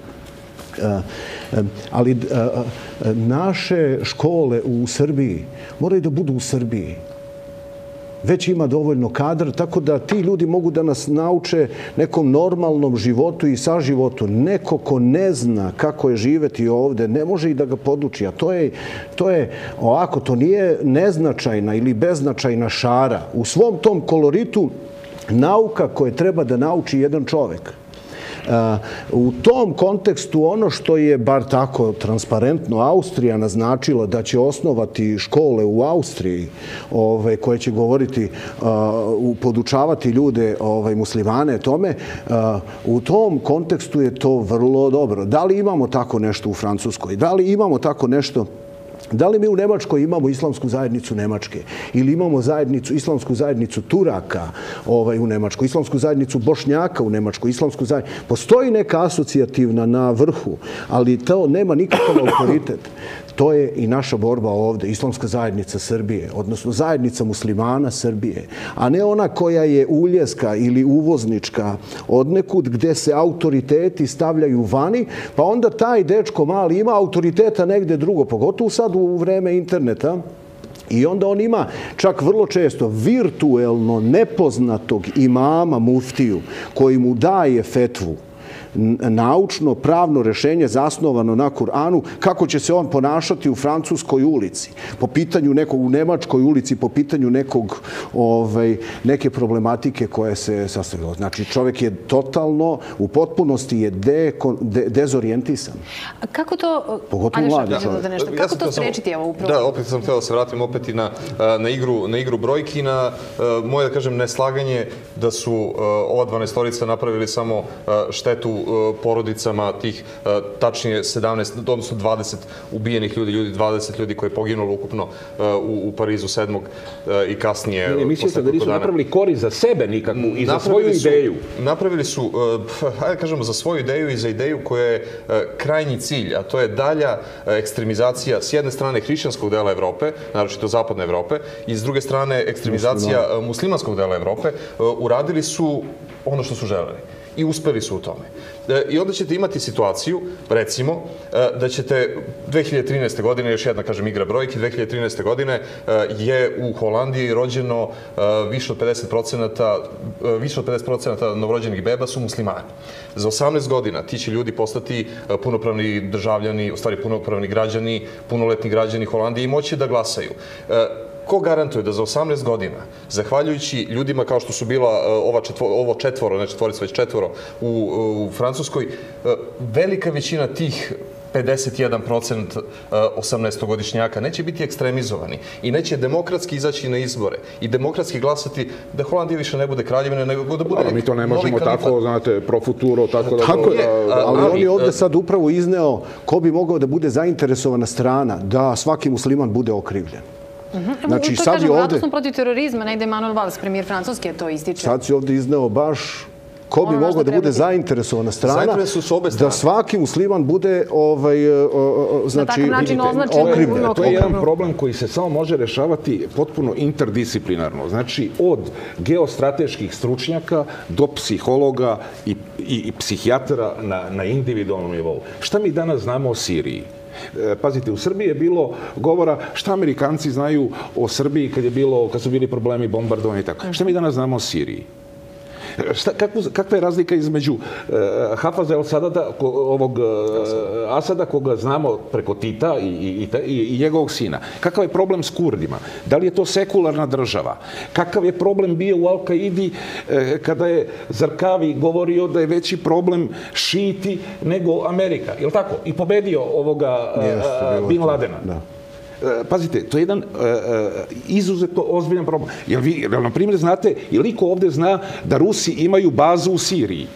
Ali naše škole u Srbiji moraju da budu u Srbiji. Već ima dovoljno kadra, tako da ti ljudi mogu da nas nauče nekom normalnom životu i saživotu. Neko ko ne zna kako je živeti ovde, ne može i da ga poduči. A to je ovako, to nije neznačajna ili beznačajna šara. U svom tom koloritu nauka koje treba da nauči jedan čovek. U tom kontekstu ono što je, bar tako transparentno, Austrija naznačila da će osnovati škole u Austriji koje će govoriti, podučavati ljude, muslimane tome, u tom kontekstu je to vrlo dobro. Da li imamo tako nešto u Francuskoj? Da li imamo tako nešto? Da li mi u Nemačkoj imamo islamsku zajednicu Nemačke ili imamo islamsku zajednicu Turaka u Nemačkoj, islamsku zajednicu Bošnjaka u Nemačkoj, islamsku zajednicu... Postoji neka asocijativna na vrhu, ali to nema nikakav autoritet. To je i naša borba ovde, islamska zajednica Srbije, odnosno zajednica muslimana Srbije, a ne ona koja je uljeska ili uvoznička odnekud gde se autoriteti stavljaju vani, pa onda taj dečko mali ima autoriteta negde drugo, pogotovo sad u vreme interneta. I onda on ima čak vrlo često virtuelno nepoznatog imama muftiju koji mu daje fetvu, naučno, pravno rešenje zasnovano na Kur'anu, kako će se on ponašati u francuskoj ulici, po pitanju nekog u nemačkoj ulici, po pitanju neke problematike koje se sastavilo. Znači, čovjek je totalno, u potpunosti je dezorijentisan. Kako to... Pogotovo mladi čovjek. Kako to sprečiti ovo upravo? Da, opet sam htio da se vratim opet i na igru brojki, na moje, da kažem, neslaganje da su ova 12-torica napravili samo štetu porodicama tih tačnije 17, odnosno 20 ubijenih ljudi, 20 ljudi koji je poginulo ukupno u Parizu 7. i kasnije. Ne mislite da nisu napravili korist za sebe nikakvu i za svoju ideju? Napravili su, hajde kažemo, za svoju ideju i za ideju koja je krajnji cilj, a to je dalja ekstremizacija s jedne strane hrišćanskog dela Evrope, naročito zapadne Evrope, i s druge strane ekstremizacija muslimanskog dela Evrope. Uradili su ono što su želeli i uspeli su u tome. I onda ćete imati situaciju, recimo, da ćete 2013. godine, još jedna, kažem, igra brojki, 2013. godine je u Holandiji rođeno više od 50% novorođenih beba su muslimani. Za 18 godina ti će ljudi postati punopravni državljani, u stvari punopravni građani, punoletni građani Holandije i moći da glasaju. Ko garantuje da za 18 godina, zahvaljujući ljudima kao što su bila ovo četvoro, ne četvorica, već četvoro u Francuskoj, velika većina tih 51% 18-godišnjaka neće biti ekstremizovani i neće demokratski izaći na izbore i demokratski glasati da Holandija više ne bude kraljevina, nego da bude... Ali mi to ne možemo tako, znate, pro futuro, tako da... Tako je, ali on je ovde sad upravo izneo ko bi mogao da bude zainteresovana strana da svaki musliman bude okrivljen. Znači, sad je ovde... Vratno smo protiv terorizma, negde Manuel Valls, premijer Francuske, to ističe. Sad si ovde izneo baš ko bi mogao da bude zainteresovana strana da svaki musliman bude okrivljen. To je jedan problem koji se samo može rešavati potpuno interdisciplinarno. Znači, od geostrateških stručnjaka do psihologa i psihijatara na individualnom nivou. Šta mi danas znamo o Siriji? Pazite, u Srbiji je bilo govora šta Amerikanci znaju o Srbiji kad su bili problemi bombardovanja i tako. Šta mi danas znamo o Siriji? Kakva je razlika između Hafaza el-Sadada, ovog Asada, koga znamo preko Tita i njegovog sina? Kakav je problem s Kurdima? Da li je to sekularna država? Kakav je problem bio u Al-Kaidi kada je Zarkavi govorio da je veći problem šiti nego Amerika? Je li tako? I pobedio ovoga Bin Ladena. Pazite, to je jedan izuzetno ozbiljan problem. Jel vi, na primjer, znate, je li ko ovde zna da Rusi imaju bazu u Siriji?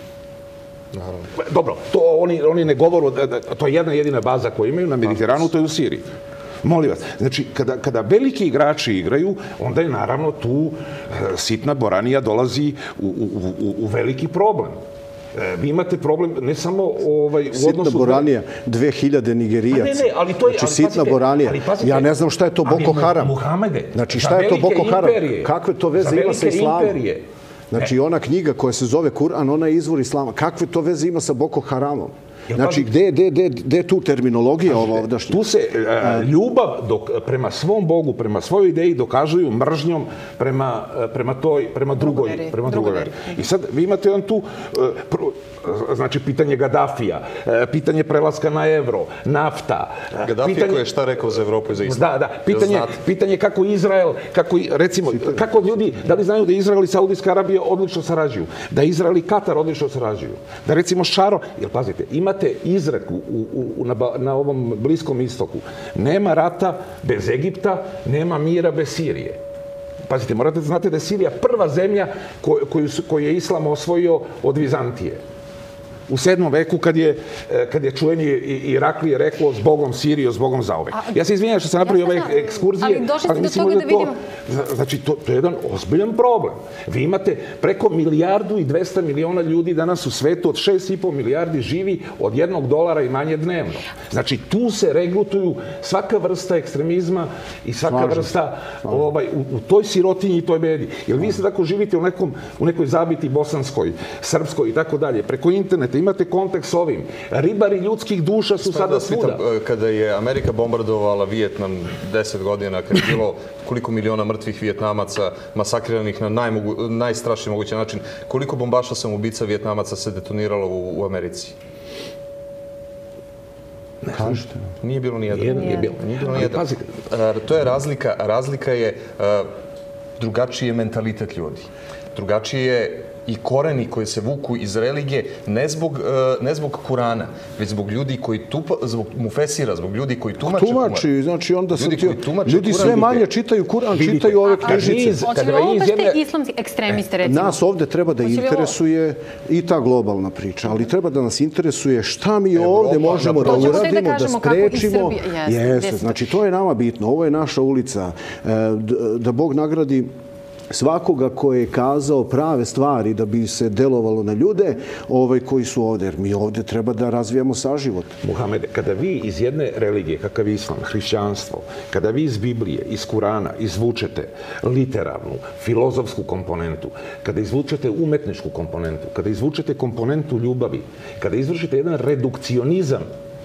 Dobro, to oni ne govoru, to je jedna jedina baza koju imaju na Mediteranu, to je u Siriji. Molim vas, znači, kada veliki igrači igraju, onda je naravno tu sitna boranija dolazi u veliki problem. Vi imate problem ne samo u odnosu... Sitna boranija, 2000 Nigerijaca. Znači, sitna boranija. Ja ne znam šta je to Boko Haram. Znači, šta je to Boko Haram? Kakve to veze ima sa islamom? Znači, ona knjiga koja se zove Kur'an, ona je izvor islama. Kakve to veze ima sa Boko Haramom? Znači, gde je tu terminologija ova ovdašnja? Tu se ljubav prema svom Bogu, prema svojoj ideji dokazuju mržnjom prema drugoj veri. I sad vi imate on tu, znači, pitanje Gaddafija, pitanje prelaska na evro, nafta. Gaddafija koji je šta rekao za Evropu i za Islam? Da, pitanje kako Izrael, recimo, kako ljudi, da li znaju da Izrael i Saudijska Arabija odlično sarađuju, da Izrael i Katar odlično sarađuju, da recimo jer pazite, imate izreku na ovom Bliskom istoku. Nema rata bez Egipta, nema mira bez Sirije. Pazite, morate da znate da je Sirija prva zemlja koju je Islam osvojio od Vizantije. U 7. veku kad je čuveni Iraklije rekao s Bogom Sirijo, s Bogom zauvek. Ja se izvinjam što sam napravio ove ekskurzije, ali mislim da to... Znači, to je jedan ozbiljan problem. Vi imate preko 1,2 milijarda ljudi danas u svetu, od 6,5 milijardi živi od $1 i manje dnevno. Znači, tu se regrutuju svaka vrsta ekstremizma i svaka vrsta u toj sirotinji i toj bedi. Jer vi se tako živite u nekoj zabiti bosanskoj, srpskoj i tako dalje, preko interneta, imate kontakt s ovim. Ribari ljudskih duša su sada svuda. Kada je Amerika bombardovala Vijetnam 10 godina, kada je bilo koliko miliona mrtvih Vijetnamaca masakriranih na najstrašniji mogući način, koliko bombaša samoubica Vijetnamaca se detoniralo u Americi? Kažete. Nije bilo nijedan. Nije bilo nijedan. To je razlika. Razlika je drugačiji je mentalitet ljudi. Drugačiji je i koreni koji se vuku iz religije ne zbog Kurana, već zbog ljudi koji zbog mufesira, zbog ljudi koji tumače Kuran. Tumači, znači onda sam ti... Ljudi sve manje čitaju Kuran, čitaju ove knjižice. Hoće li ovo baš te islamski ekstremiste, recimo? Nas ovde treba da interesuje i ta globalna priča, ali treba da nas interesuje šta mi ovde možemo da uradimo, da sprečimo. Jeste, znači to je nama bitno. Ovo je naša ulica. Da Bog nagradi svakoga ko je kazao prave stvari da bi se delovalo na ljude koji su ovde. Jer mi ovde treba da razvijamo saživot. Muhamede, kada vi iz jedne religije, kakav je islam, hrišćanstvo, kada vi iz Biblije, iz Kurana izvučete literarnu, filozofsku komponentu, kada izvučete umetničku komponentu, kada izvučete komponentu ljubavi, kada izvršite jedan redukcionizam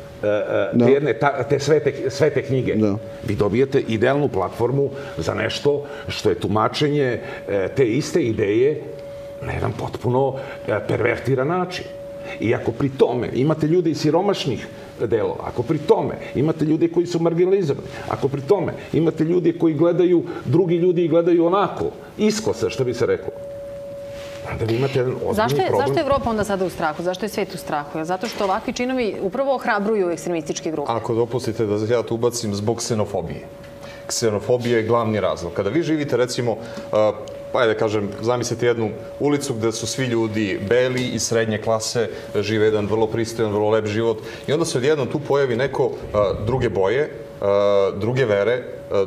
te svete knjige, vi dobijete idealnu platformu za nešto što je tumačenje te iste ideje na jedan potpuno pervertiran način. I ako pri tome imate ljude iz siromašnih delova, ako pri tome imate ljude koji su marginalizovani, ako pri tome imate ljude koji gledaju, drugi ljudi gledaju onako, iskosa, što bi se reklo, onda vi imate jedan ozbiljni problem. Zašto je Evropa onda sada u strahu? Zašto je svet u strahu? Zato što ovakvi činovi upravo ohrabruju ekstremističke grupe. Ako dopustite da ja to ubacim, zbog ksenofobije. Ksenofobija je glavni razlog. Kada vi živite, recimo, ajde da kažem, zamislite jednu ulicu gde su svi ljudi beli iz srednje klase, žive jedan vrlo pristojan, vrlo lep život i onda se odjednom tu pojavi neko druge boje, druge vere,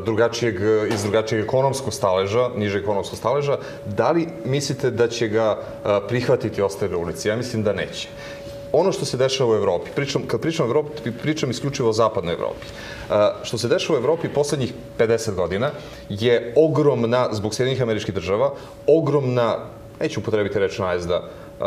iz drugačijeg ekonomskog staleža, niže ekonomskog staleža, da li mislite da će ga prihvatiti ostale ulici? Ja mislim da neće. Ono što se dešava u Evropi, kad pričam o Evropi, pričam isključivo o zapadnoj Evropi. Što se dešava u Evropi poslednjih 50 godina je ogromna, zbog Sjedinjenih Američkih Država, ogromna, neću upotrebiti reč najezda,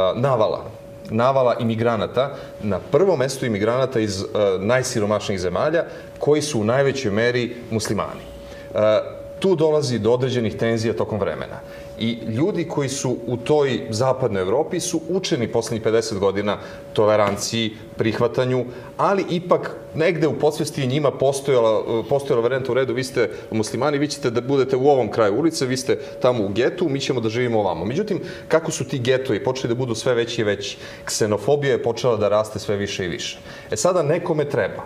navala imigranata, na prvom mestu imigranata iz najsiromašnijih zemalja, koji su u najvećoj meri muslimani. Tu dolazi do određenih tenzija tokom vremena. I ljudi koji su u toj zapadnoj Evropi su učeni poslednjih 50 godina toleranciji, prihvatanju, ali ipak negde u podsvesti je njima postojala varijanta u redu, vi ste muslimani, vi ćete da budete u ovom kraju ulice, vi ste tamo u getu, mi ćemo da živimo ovamo. Međutim, kako su ti getoji počeli da budu sve veći i veći? Ksenofobija je počela da raste sve više i više. Sada nekome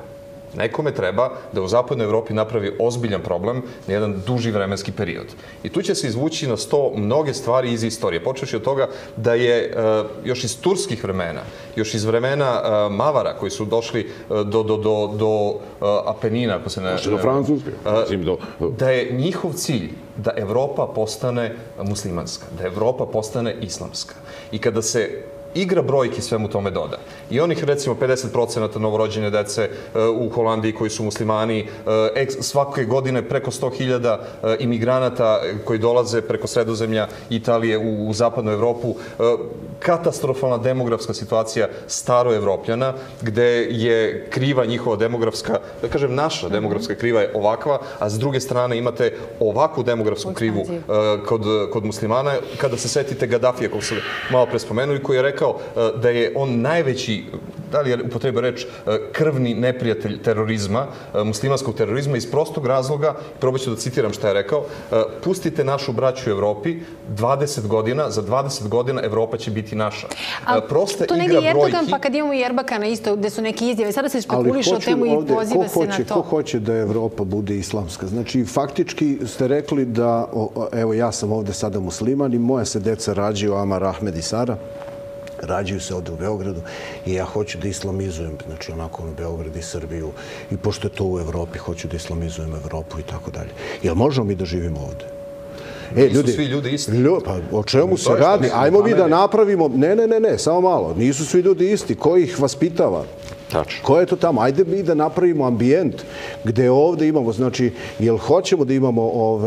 treba da u zapadnoj Evropi napravi ozbiljan problem na jedan duži vremenski period. I tu će se izvući na sto mnoge stvari iz istorije. Počeći od toga da je još iz turskih vremena, još iz vremena Mavara koji su došli do Apenina, ako se ne... Do Francuske. Da je njihov cilj da Evropa postane muslimanska, da Evropa postane islamska. I kada se igra brojki svemu tome doda. I onih, recimo, 50% novorođene dece u Holandiji koji su muslimani, svake godine preko 100.000 imigranata koji dolaze preko Sredozemlja, Italije u zapadnu Evropu, katastrofalna demografska situacija staroevropljana, gde je kriva njihova demografska, da kažem, naša demografska kriva je ovakva, a s druge strane imate ovakvu demografsku krivu kod muslimana. Kada se setite Gaddafija, kog sam malo pre spomenuo, koji je rekao da je on najveći, da li je upotrebio reč, krvni neprijatelj terorizma, muslimanskog terorizma, iz prostog razloga, probat ću da citiram šta je rekao, pustite našu braću u Evropi, 20 godina, za 20 godina Evropa će biti naša. Prosta igra brojki... To negdje Erdogan, pa kad imamo i Erbakana isto, gde su neki izjave, sada se špekuliše o temu i poziva se na to. Ko hoće da Evropa bude islamska? Znači, faktički ste rekli da, evo, ja sam ovde sada musliman i moja se deca rađaju, Amar, Ahmed i Sara, rađaju se ovde u Beogradu i ja hoću da islamizujem, znači onako Beograd i Srbiju i pošto je to u Evropi, hoću da islamizujem Evropu i tako dalje. Jel možemo mi da živimo ovde? Nisu svi ljudi isti. Pa o čemu se radi? Ajmo mi da napravimo... Ne, samo malo. Nisu svi ljudi isti. Ko ih vaspitava? Ko je to tamo? Ajde mi da napravimo ambijent gde ovde imamo, znači, jel hoćemo da imamo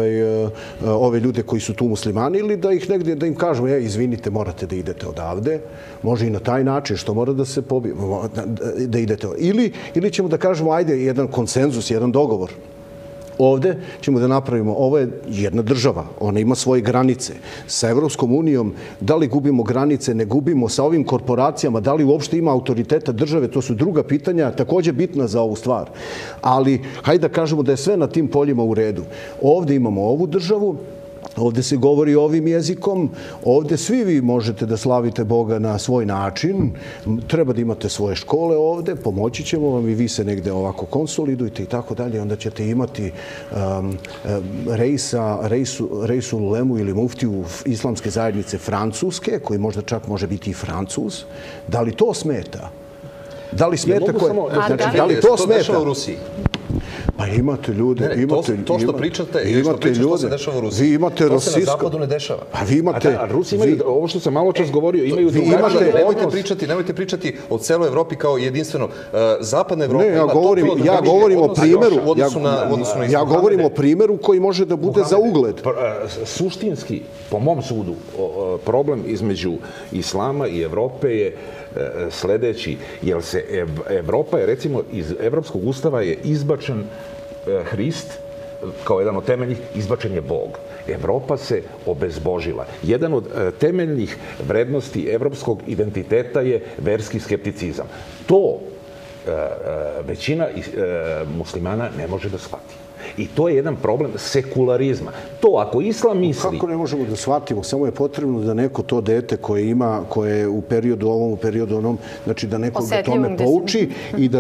ove ljude koji su tu muslimani ili da ih negdje, da im kažemo, izvinite, morate da idete odavde. Može i na taj način, što mora da se pobije, da idete. Ili ćemo da kažemo, ajde, jedan konsenzus, jedan dogovor. Ovde ćemo da napravimo, ovo je jedna država, ona ima svoje granice. Sa Evropskom unijom, da li gubimo granice, ne gubimo, sa ovim korporacijama, da li uopšte ima autoriteta države, to su druga pitanja, također bitna za ovu stvar. Ali, hajde da kažemo da je sve na tim poljima u redu. Ovde imamo ovu državu, Ovde se govori ovim jezikom, ovde svi vi možete da slavite Boga na svoj način, treba da imate svoje škole ovde, pomoći ćemo vam i vi se negde ovako konsolidujte i tako dalje, onda ćete imati Reisu Lemu ili muftiju islamske zajednice Francuske, koji možda čak može biti i Francuz. Da li to smeta? Da li smeta koje... Znači, da li to smeta? To dešava u Rusiji. Pa imate ljude... To što pričate i što pričate, to se dešava u Rusiji. To se na zapadu ne dešava. Pa vi imate... A Rusi imaju, ovo što sam malo čas govorio, imaju drugačiji odnos. Nemojte pričati o celoj Evropi kao jedinstveno. Zapadna Evropa ima totalno drugačiji odnos ja govorim o primjeru koji može da bude za ugled. Suštinski, po mom sudu, problem između islama i Evrope je sledeći, jer se Evropa je, recimo, iz Evropskog ustava je izbačen Hrist, kao jedan od temeljnih, izbačen je Bog. Evropa se obezbožila. Jedan od temeljnih vrednosti evropskog identiteta je verski skepticizam. To većina muslimana ne može da shvati. I to je jedan problem sekularizma. To ako islam misli... Kako ne možemo da shvatimo? Samo je potrebno da neko to dete koje ima, koje je u periodu ovom, u periodu onom, znači da neko ga tome pouči i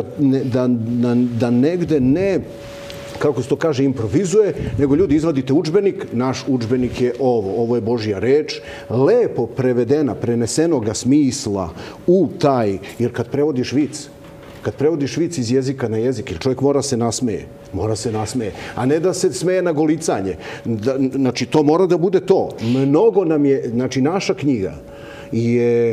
da negde ne, kako se to kaže, improvizuje, nego ljudi izvadite udžbenik, naš udžbenik je ovo je Božja reč, lepo prevedena, prenesenoga smisla u taj, jer kad prevodiš vic iz jezika na jezik, jer čovjek mora se nasmeje, a ne da se smeje na golicanje. Znači, to mora da bude to. Mnogo nam je, znači, naša knjiga je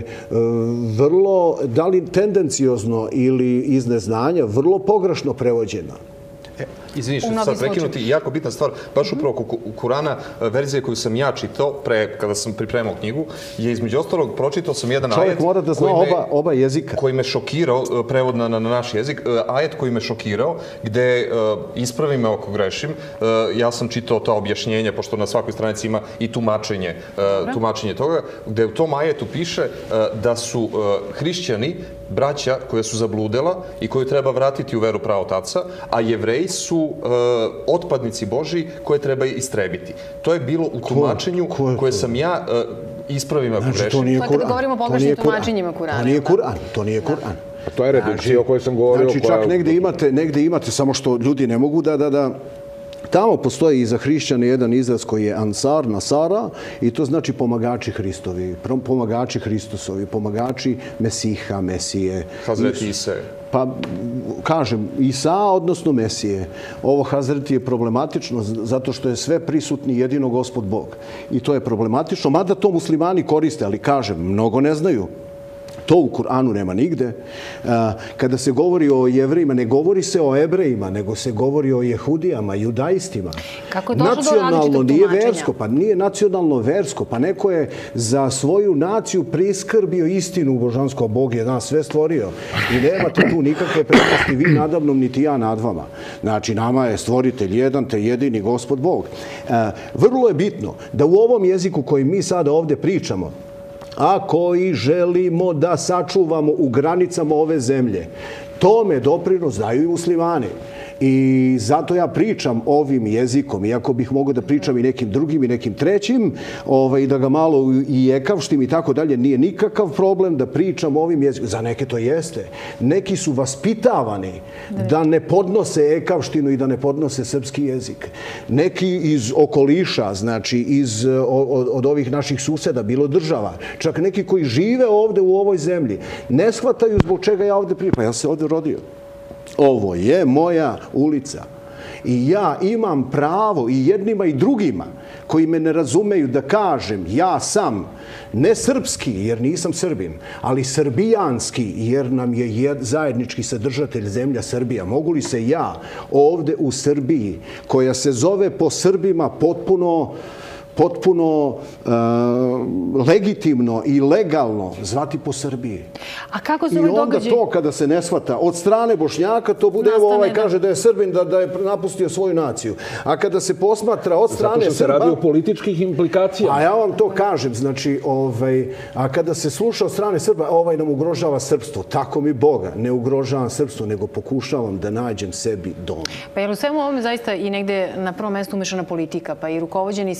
vrlo, da li tendenciozno ili iz neznanja, vrlo pogrešno prevođena. Izvini što ću sad prekinuti, jako bitna stvar, baš upravo u Kurana, verzija koju sam ja čitao kada sam pripremao knjigu, je između ostalog pročitao sam jedan ajet... Čovjek mora da zna oba jezika. ...koji me šokirao, prevod na naš jezik, ajet koji me šokirao, gde, ispravi me ako grešim, ja sam čitao ta objašnjenja, pošto na svakoj stranici ima i tumačenje toga, gde u tom ajetu piše da su hrišćani braća koja su zabludela i koju treba vratiti u veru pravotaca, a Jevreji su otpadnici Božji koje treba istrebiti. To je bilo u tumačenju koje sam ja, ispravim ako grešim. To je kada govorimo o pogrešnim tumačenjima Kurana. To nije Kur'an. To je redukcija o kojoj sam govorio. Znači, čak negde imate, samo što ljudi ne mogu da... Tamo postoji i za hrišćane jedan izraz koji je Ansar, Nasara, i to znači pomagači Hristovi, pomagači Hristusovi, pomagači Mesiha, Mesije. Hazreti Ise. Pa, kažem, Isa, odnosno Mesije. Ovo Hazreti je problematično zato što je sve prisutni jedino Gospod Bog. I to je problematično, mada to muslimani koriste, ali kažem, mnogo ne znaju. To u Kur'anu nema nigde. Kada se govori o Jevrejima, ne govori se o Ebrejima, nego se govori o Jehudijama, judajstima. Kako je došlo do različitog tumačenja? Pa nije nacionalno versko, pa neko je za svoju naciju priskrbio istinu božansko. Bog je nas sve stvorio. I nemate tu nikakve prednosti vi nadamnom, niti ja nad vama. Znači, nama je stvoritelj jedan, te jedini Gospod Bog. Vrlo je bitno da u ovom jeziku koji mi sada ovde pričamo, a koji želimo da sačuvamo u granicama ove zemlje, tome doprinos daju i muslimani. I zato ja pričam ovim jezikom, iako bih mogao da pričam i nekim drugim i nekim trećim, i da ga malo i ekavštim i tako dalje, nije nikakav problem da pričam ovim jezikom. Za neke to jeste. Neki su vaspitavani da ne podnose ekavštinu i da ne podnose srpski jezik. Neki iz okoliša, znači od ovih naših suseda, bilo država, čak neki koji žive ovde u ovoj zemlji, ne shvataju zbog čega ja ovde pričam. Pa ja se ovde rodio. Ovo je moja ulica i ja imam pravo i jednima i drugima koji me ne razumeju da kažem ja sam ne srpski jer nisam Srbin, ali srbijanski jer nam je zajednički sadržatelj zemlja Srbija. Mogu li se ja ovde u Srbiji, koja se zove po Srbima potpuno legitimno i legalno zvati po Srbiji. A kako se ovaj događaj... I onda to kada se ne shvata od strane Bošnjaka, to bude evo ovaj kaže da je Srbin, da je napustio svoju naciju. A kada se posmatra od strane Srba... Zato što se radi o političkih implikacijama. A ja vam to kažem, znači, a kada se sluša od strane Srba, ovaj nam ugrožava srpstvo. Tako mi Boga, ne ugrožavam srpstvo, nego pokušavam da nađem sebi dom. Pa jer u svemu ovome zaista i negde na prvom mestu umešana politika, pa i rukovođeni i svemu tome...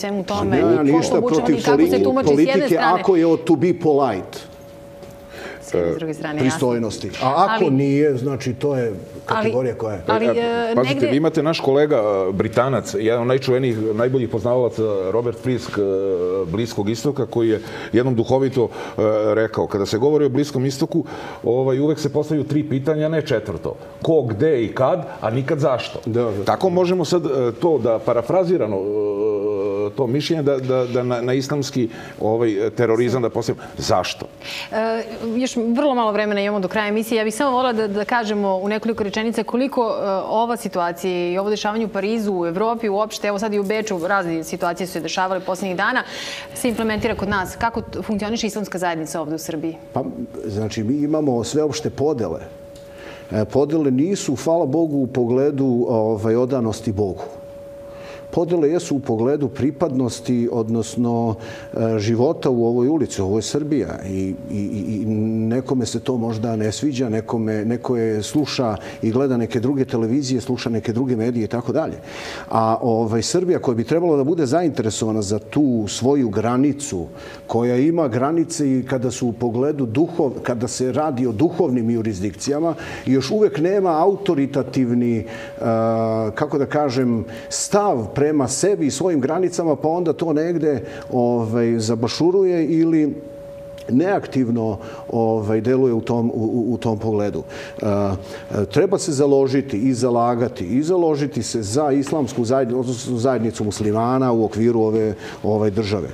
tome ništa protiv politike ako je to be polite. Pristojnosti. A ako nije, znači to je kategorija koja je. Pazite, vi imate naš kolega Britanac, jedan od najčuvenijih, najboljih poznavalaca, Robert Frisk, Bliskog istoka, koji je jednom duhovito rekao, kada se govori o Bliskom istoku, uvek se postavljaju 3 pitanja, ne 4. Ko, gde i kad, a nikad zašto. Tako možemo sad to da parafrazirano to mišljenje da na islamski terorizam da postavimo. Zašto? Još vrlo malo vremena imamo do kraja emisije. Ja bih samo volila da kažemo u nekoliko rečenica koliko ova situacija i ovo dešavanje u Parizu, u Evropi, uopšte, evo sad i u Beču, razne situacije su se dešavale poslednjih dana, se implementira kod nas. Kako funkcioniše islamska zajednica ovde u Srbiji? Pa, znači, mi imamo sveopšte podele. Podele nisu, hvala Bogu, u pogledu odanosti Bogu. Podele jesu u pogledu pripadnosti, odnosno života u ovoj ulici, u ovoj Srbija. I nekome se to možda ne sviđa, neko je sluša i gleda neke druge televizije, sluša neke druge medije i tako dalje. A Srbija koja bi trebala da bude zainteresovana za tu svoju granicu, koja ima granice i kada su u pogledu kada se radi o duhovnim jurisdikcijama, još uvek nema autoritativni, kako da kažem, stav prema sebi i svojim granicama, pa onda to negde zabašuruje ili neaktivno deluje u tom pogledu. Treba se založiti i zalagati i založiti se za islamsku zajednicu muslimana u okviru ove države.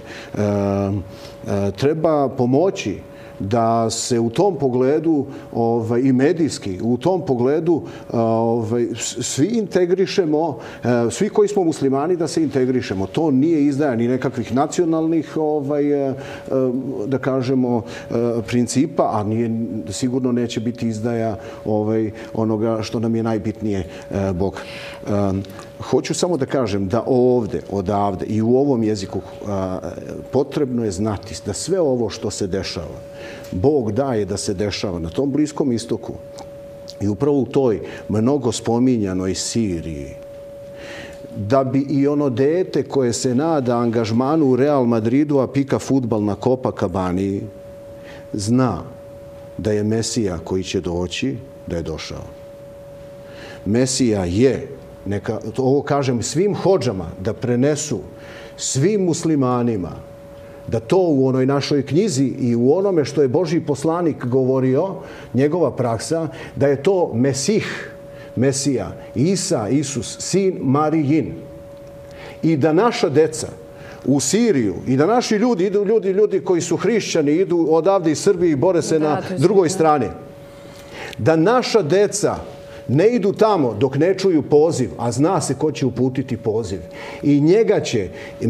Treba pomoći da se u tom pogledu i medijski, u tom pogledu svi integrišemo, svi koji smo muslimani da se integrišemo. To nije izdaja ni nekakvih nacionalnih, da kažemo, principa, a sigurno neće biti izdaja onoga što nam je najbitnije, Bog. Hoću samo da kažem da odavde i u ovom jeziku potrebno je znati da sve ovo što se dešava, Bog daje da se dešava na tom Bliskom istoku i upravo u toj mnogo spominjanoj Siriji, da bi i ono dete koje se nada angažmanu u Real Madridu, a pika fudbal na Copacabani, zna da je Mesija koji će doći, da je došao. Mesija je, ovo kažem svim hodžama, da prenesu svim muslimanima, da to u onoj našoj knjizi i u onome što je Božji poslanik govorio, njegova praksa, da je to Mesija, Isa, Isus, sin Marijin. I da naša deca u Siriju i da naši ljudi koji su hrišćani, idu odavde iz Srbije i bore se na drugoj strani. Da naša deca ne idu tamo dok ne čuju poziv, a zna se ko će uputiti poziv. I njega će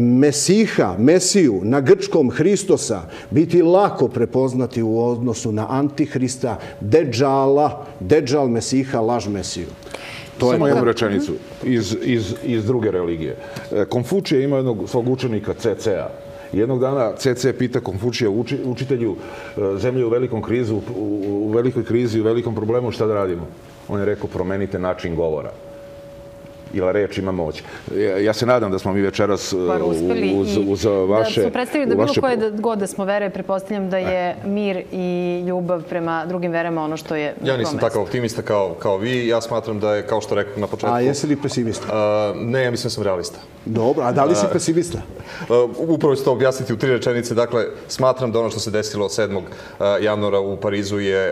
Mesiju na grčkom Hristosa biti lako prepoznati u odnosu na Antihrista, Dedžal Mesiha, laž Mesiju. Samo jednu rečenicu iz druge religije. Konfučije ima jednog svog učenika CC-a. Jednog dana CC pita Konfučija, učitelju, zemlje u velikoj krizi, u velikom problemu, šta da radimo? On je rekao, promenite način govora. Ila reč ima moć. Ja se nadam da smo mi večeras uz vaše... Da smo predstavili da bilo koje god da smo vere, prepostavljam da je mir i ljubav prema drugim verama ono što je... Ja nisam takav optimista kao vi. Ja smatram da je, kao što rekao na početku... A jesi li pesimista? Ne, ja mislim da sam realista. Dobro, a da li si pesimista? Upravo ću to objasniti u 3 rečenice. Dakle, smatram da ono što se desilo 7. januara u Parizu je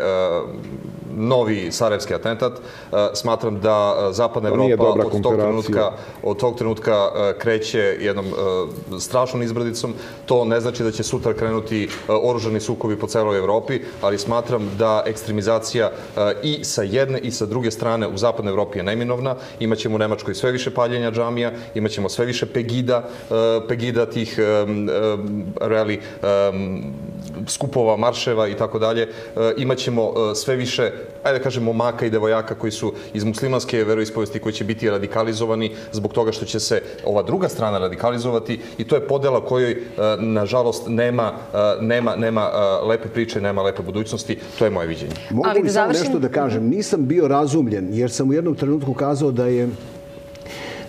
novi sarajevski atentat. Smatram da Zapadna Evropa od tog trenutka kreće jednom strašnom izbradicom. To ne znači da će sutra krenuti oružani sukobi po celoj Evropi, ali smatram da ekstremizacija i sa jedne i sa druge strane u Zapadnoj Evropi je neminovna. Imaćemo u Nemačkoj sve više paljenja džamija, imaćemo sve više pegida tih skupova, marševa i tako dalje. Imaćemo sve više, ajde da kažem, momaka i devojaka koji su iz muslimanske veroispovesti, koji će biti radikalizovani zbog toga što će se ova druga strana radikalizovati i to je podela kojoj, nažalost, nema lepe priče, nema lepe budućnosti. To je moje viđenje. Mogu li samo nešto da kažem? Nisam bio razumljen jer sam u jednom trenutku kazao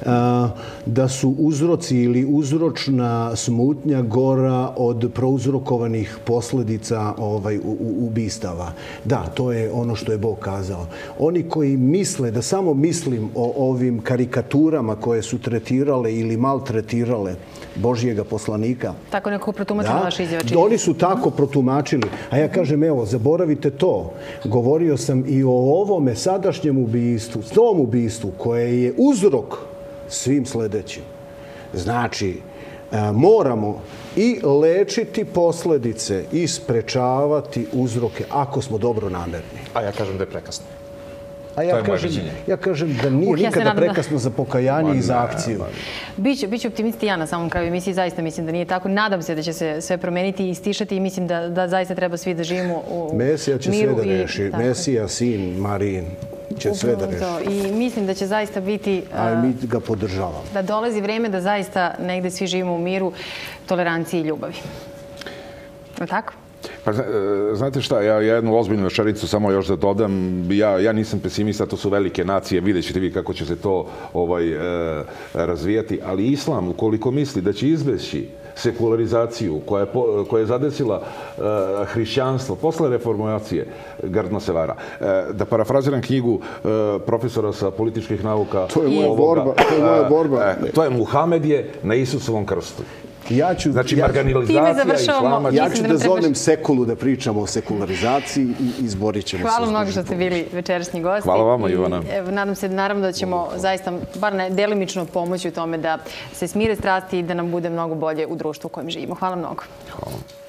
da su uzroci ili uzročna smutnja gora od prouzrokovanih posljedica ubistava. Da, to je ono što je Bog kazao. Oni koji misle da samo mislim o ovim karikaturama koje su tretirale ili maltretirale Božjega poslanika. Tako neko protumačilo vaše izjave. Oni su tako protumačili. A ja kažem, evo, zaboravite to. Govorio sam i o ovome sadašnjem ubistvu, tom ubistvu koje je uzrok svim sljedećim. Znači, moramo i lečiti posljedice i sprečavati uzroke ako smo dobro namerni. A ja kažem da je prekasno. A ja kažem da nije nikada prekasno za pokajanje i za akciju. Biću optimist i ja na samom kraju emisiji, zaista mislim da nije tako. Nadam se da će se sve promeniti i stišati i mislim da zaista treba svi da živimo u miru. Mesija će sve da reši. Mesija, sin, Marin će sve da reši. I mislim da će zaista biti... A mi ga podržavamo. Da dolazi vreme da zaista negde svi živimo u miru, toleranciji i ljubavi. Je li tako? Pa, znate šta, ja jednu ozbiljnu večericu samo još da dodam. Ja nisam pesimista, to su velike nacije, vidjet ćete vi kako će se to razvijati, ali islam, ukoliko misli da će izbeći sekularizaciju koja je zadesila hrišćanstvo posle reformacije, grdno se vara. Da parafraziram knjigu profesora sa političkih nauka. To je moja borba. To je Muhamed je na Isusovom krstu. Znači, marginalizacija islama... Ja ću da zovem sekulu da pričamo o sekularizaciji i izborit ćemo se. Hvala mnogo što ste bili večerašnji gosti. Hvala vama, Ivana. Nadam se naravno da ćemo zaista bar delimično pomoći u tome da se smire strasti i da nam bude mnogo bolje u društvu u kojem živimo. Hvala mnogo. Hvala.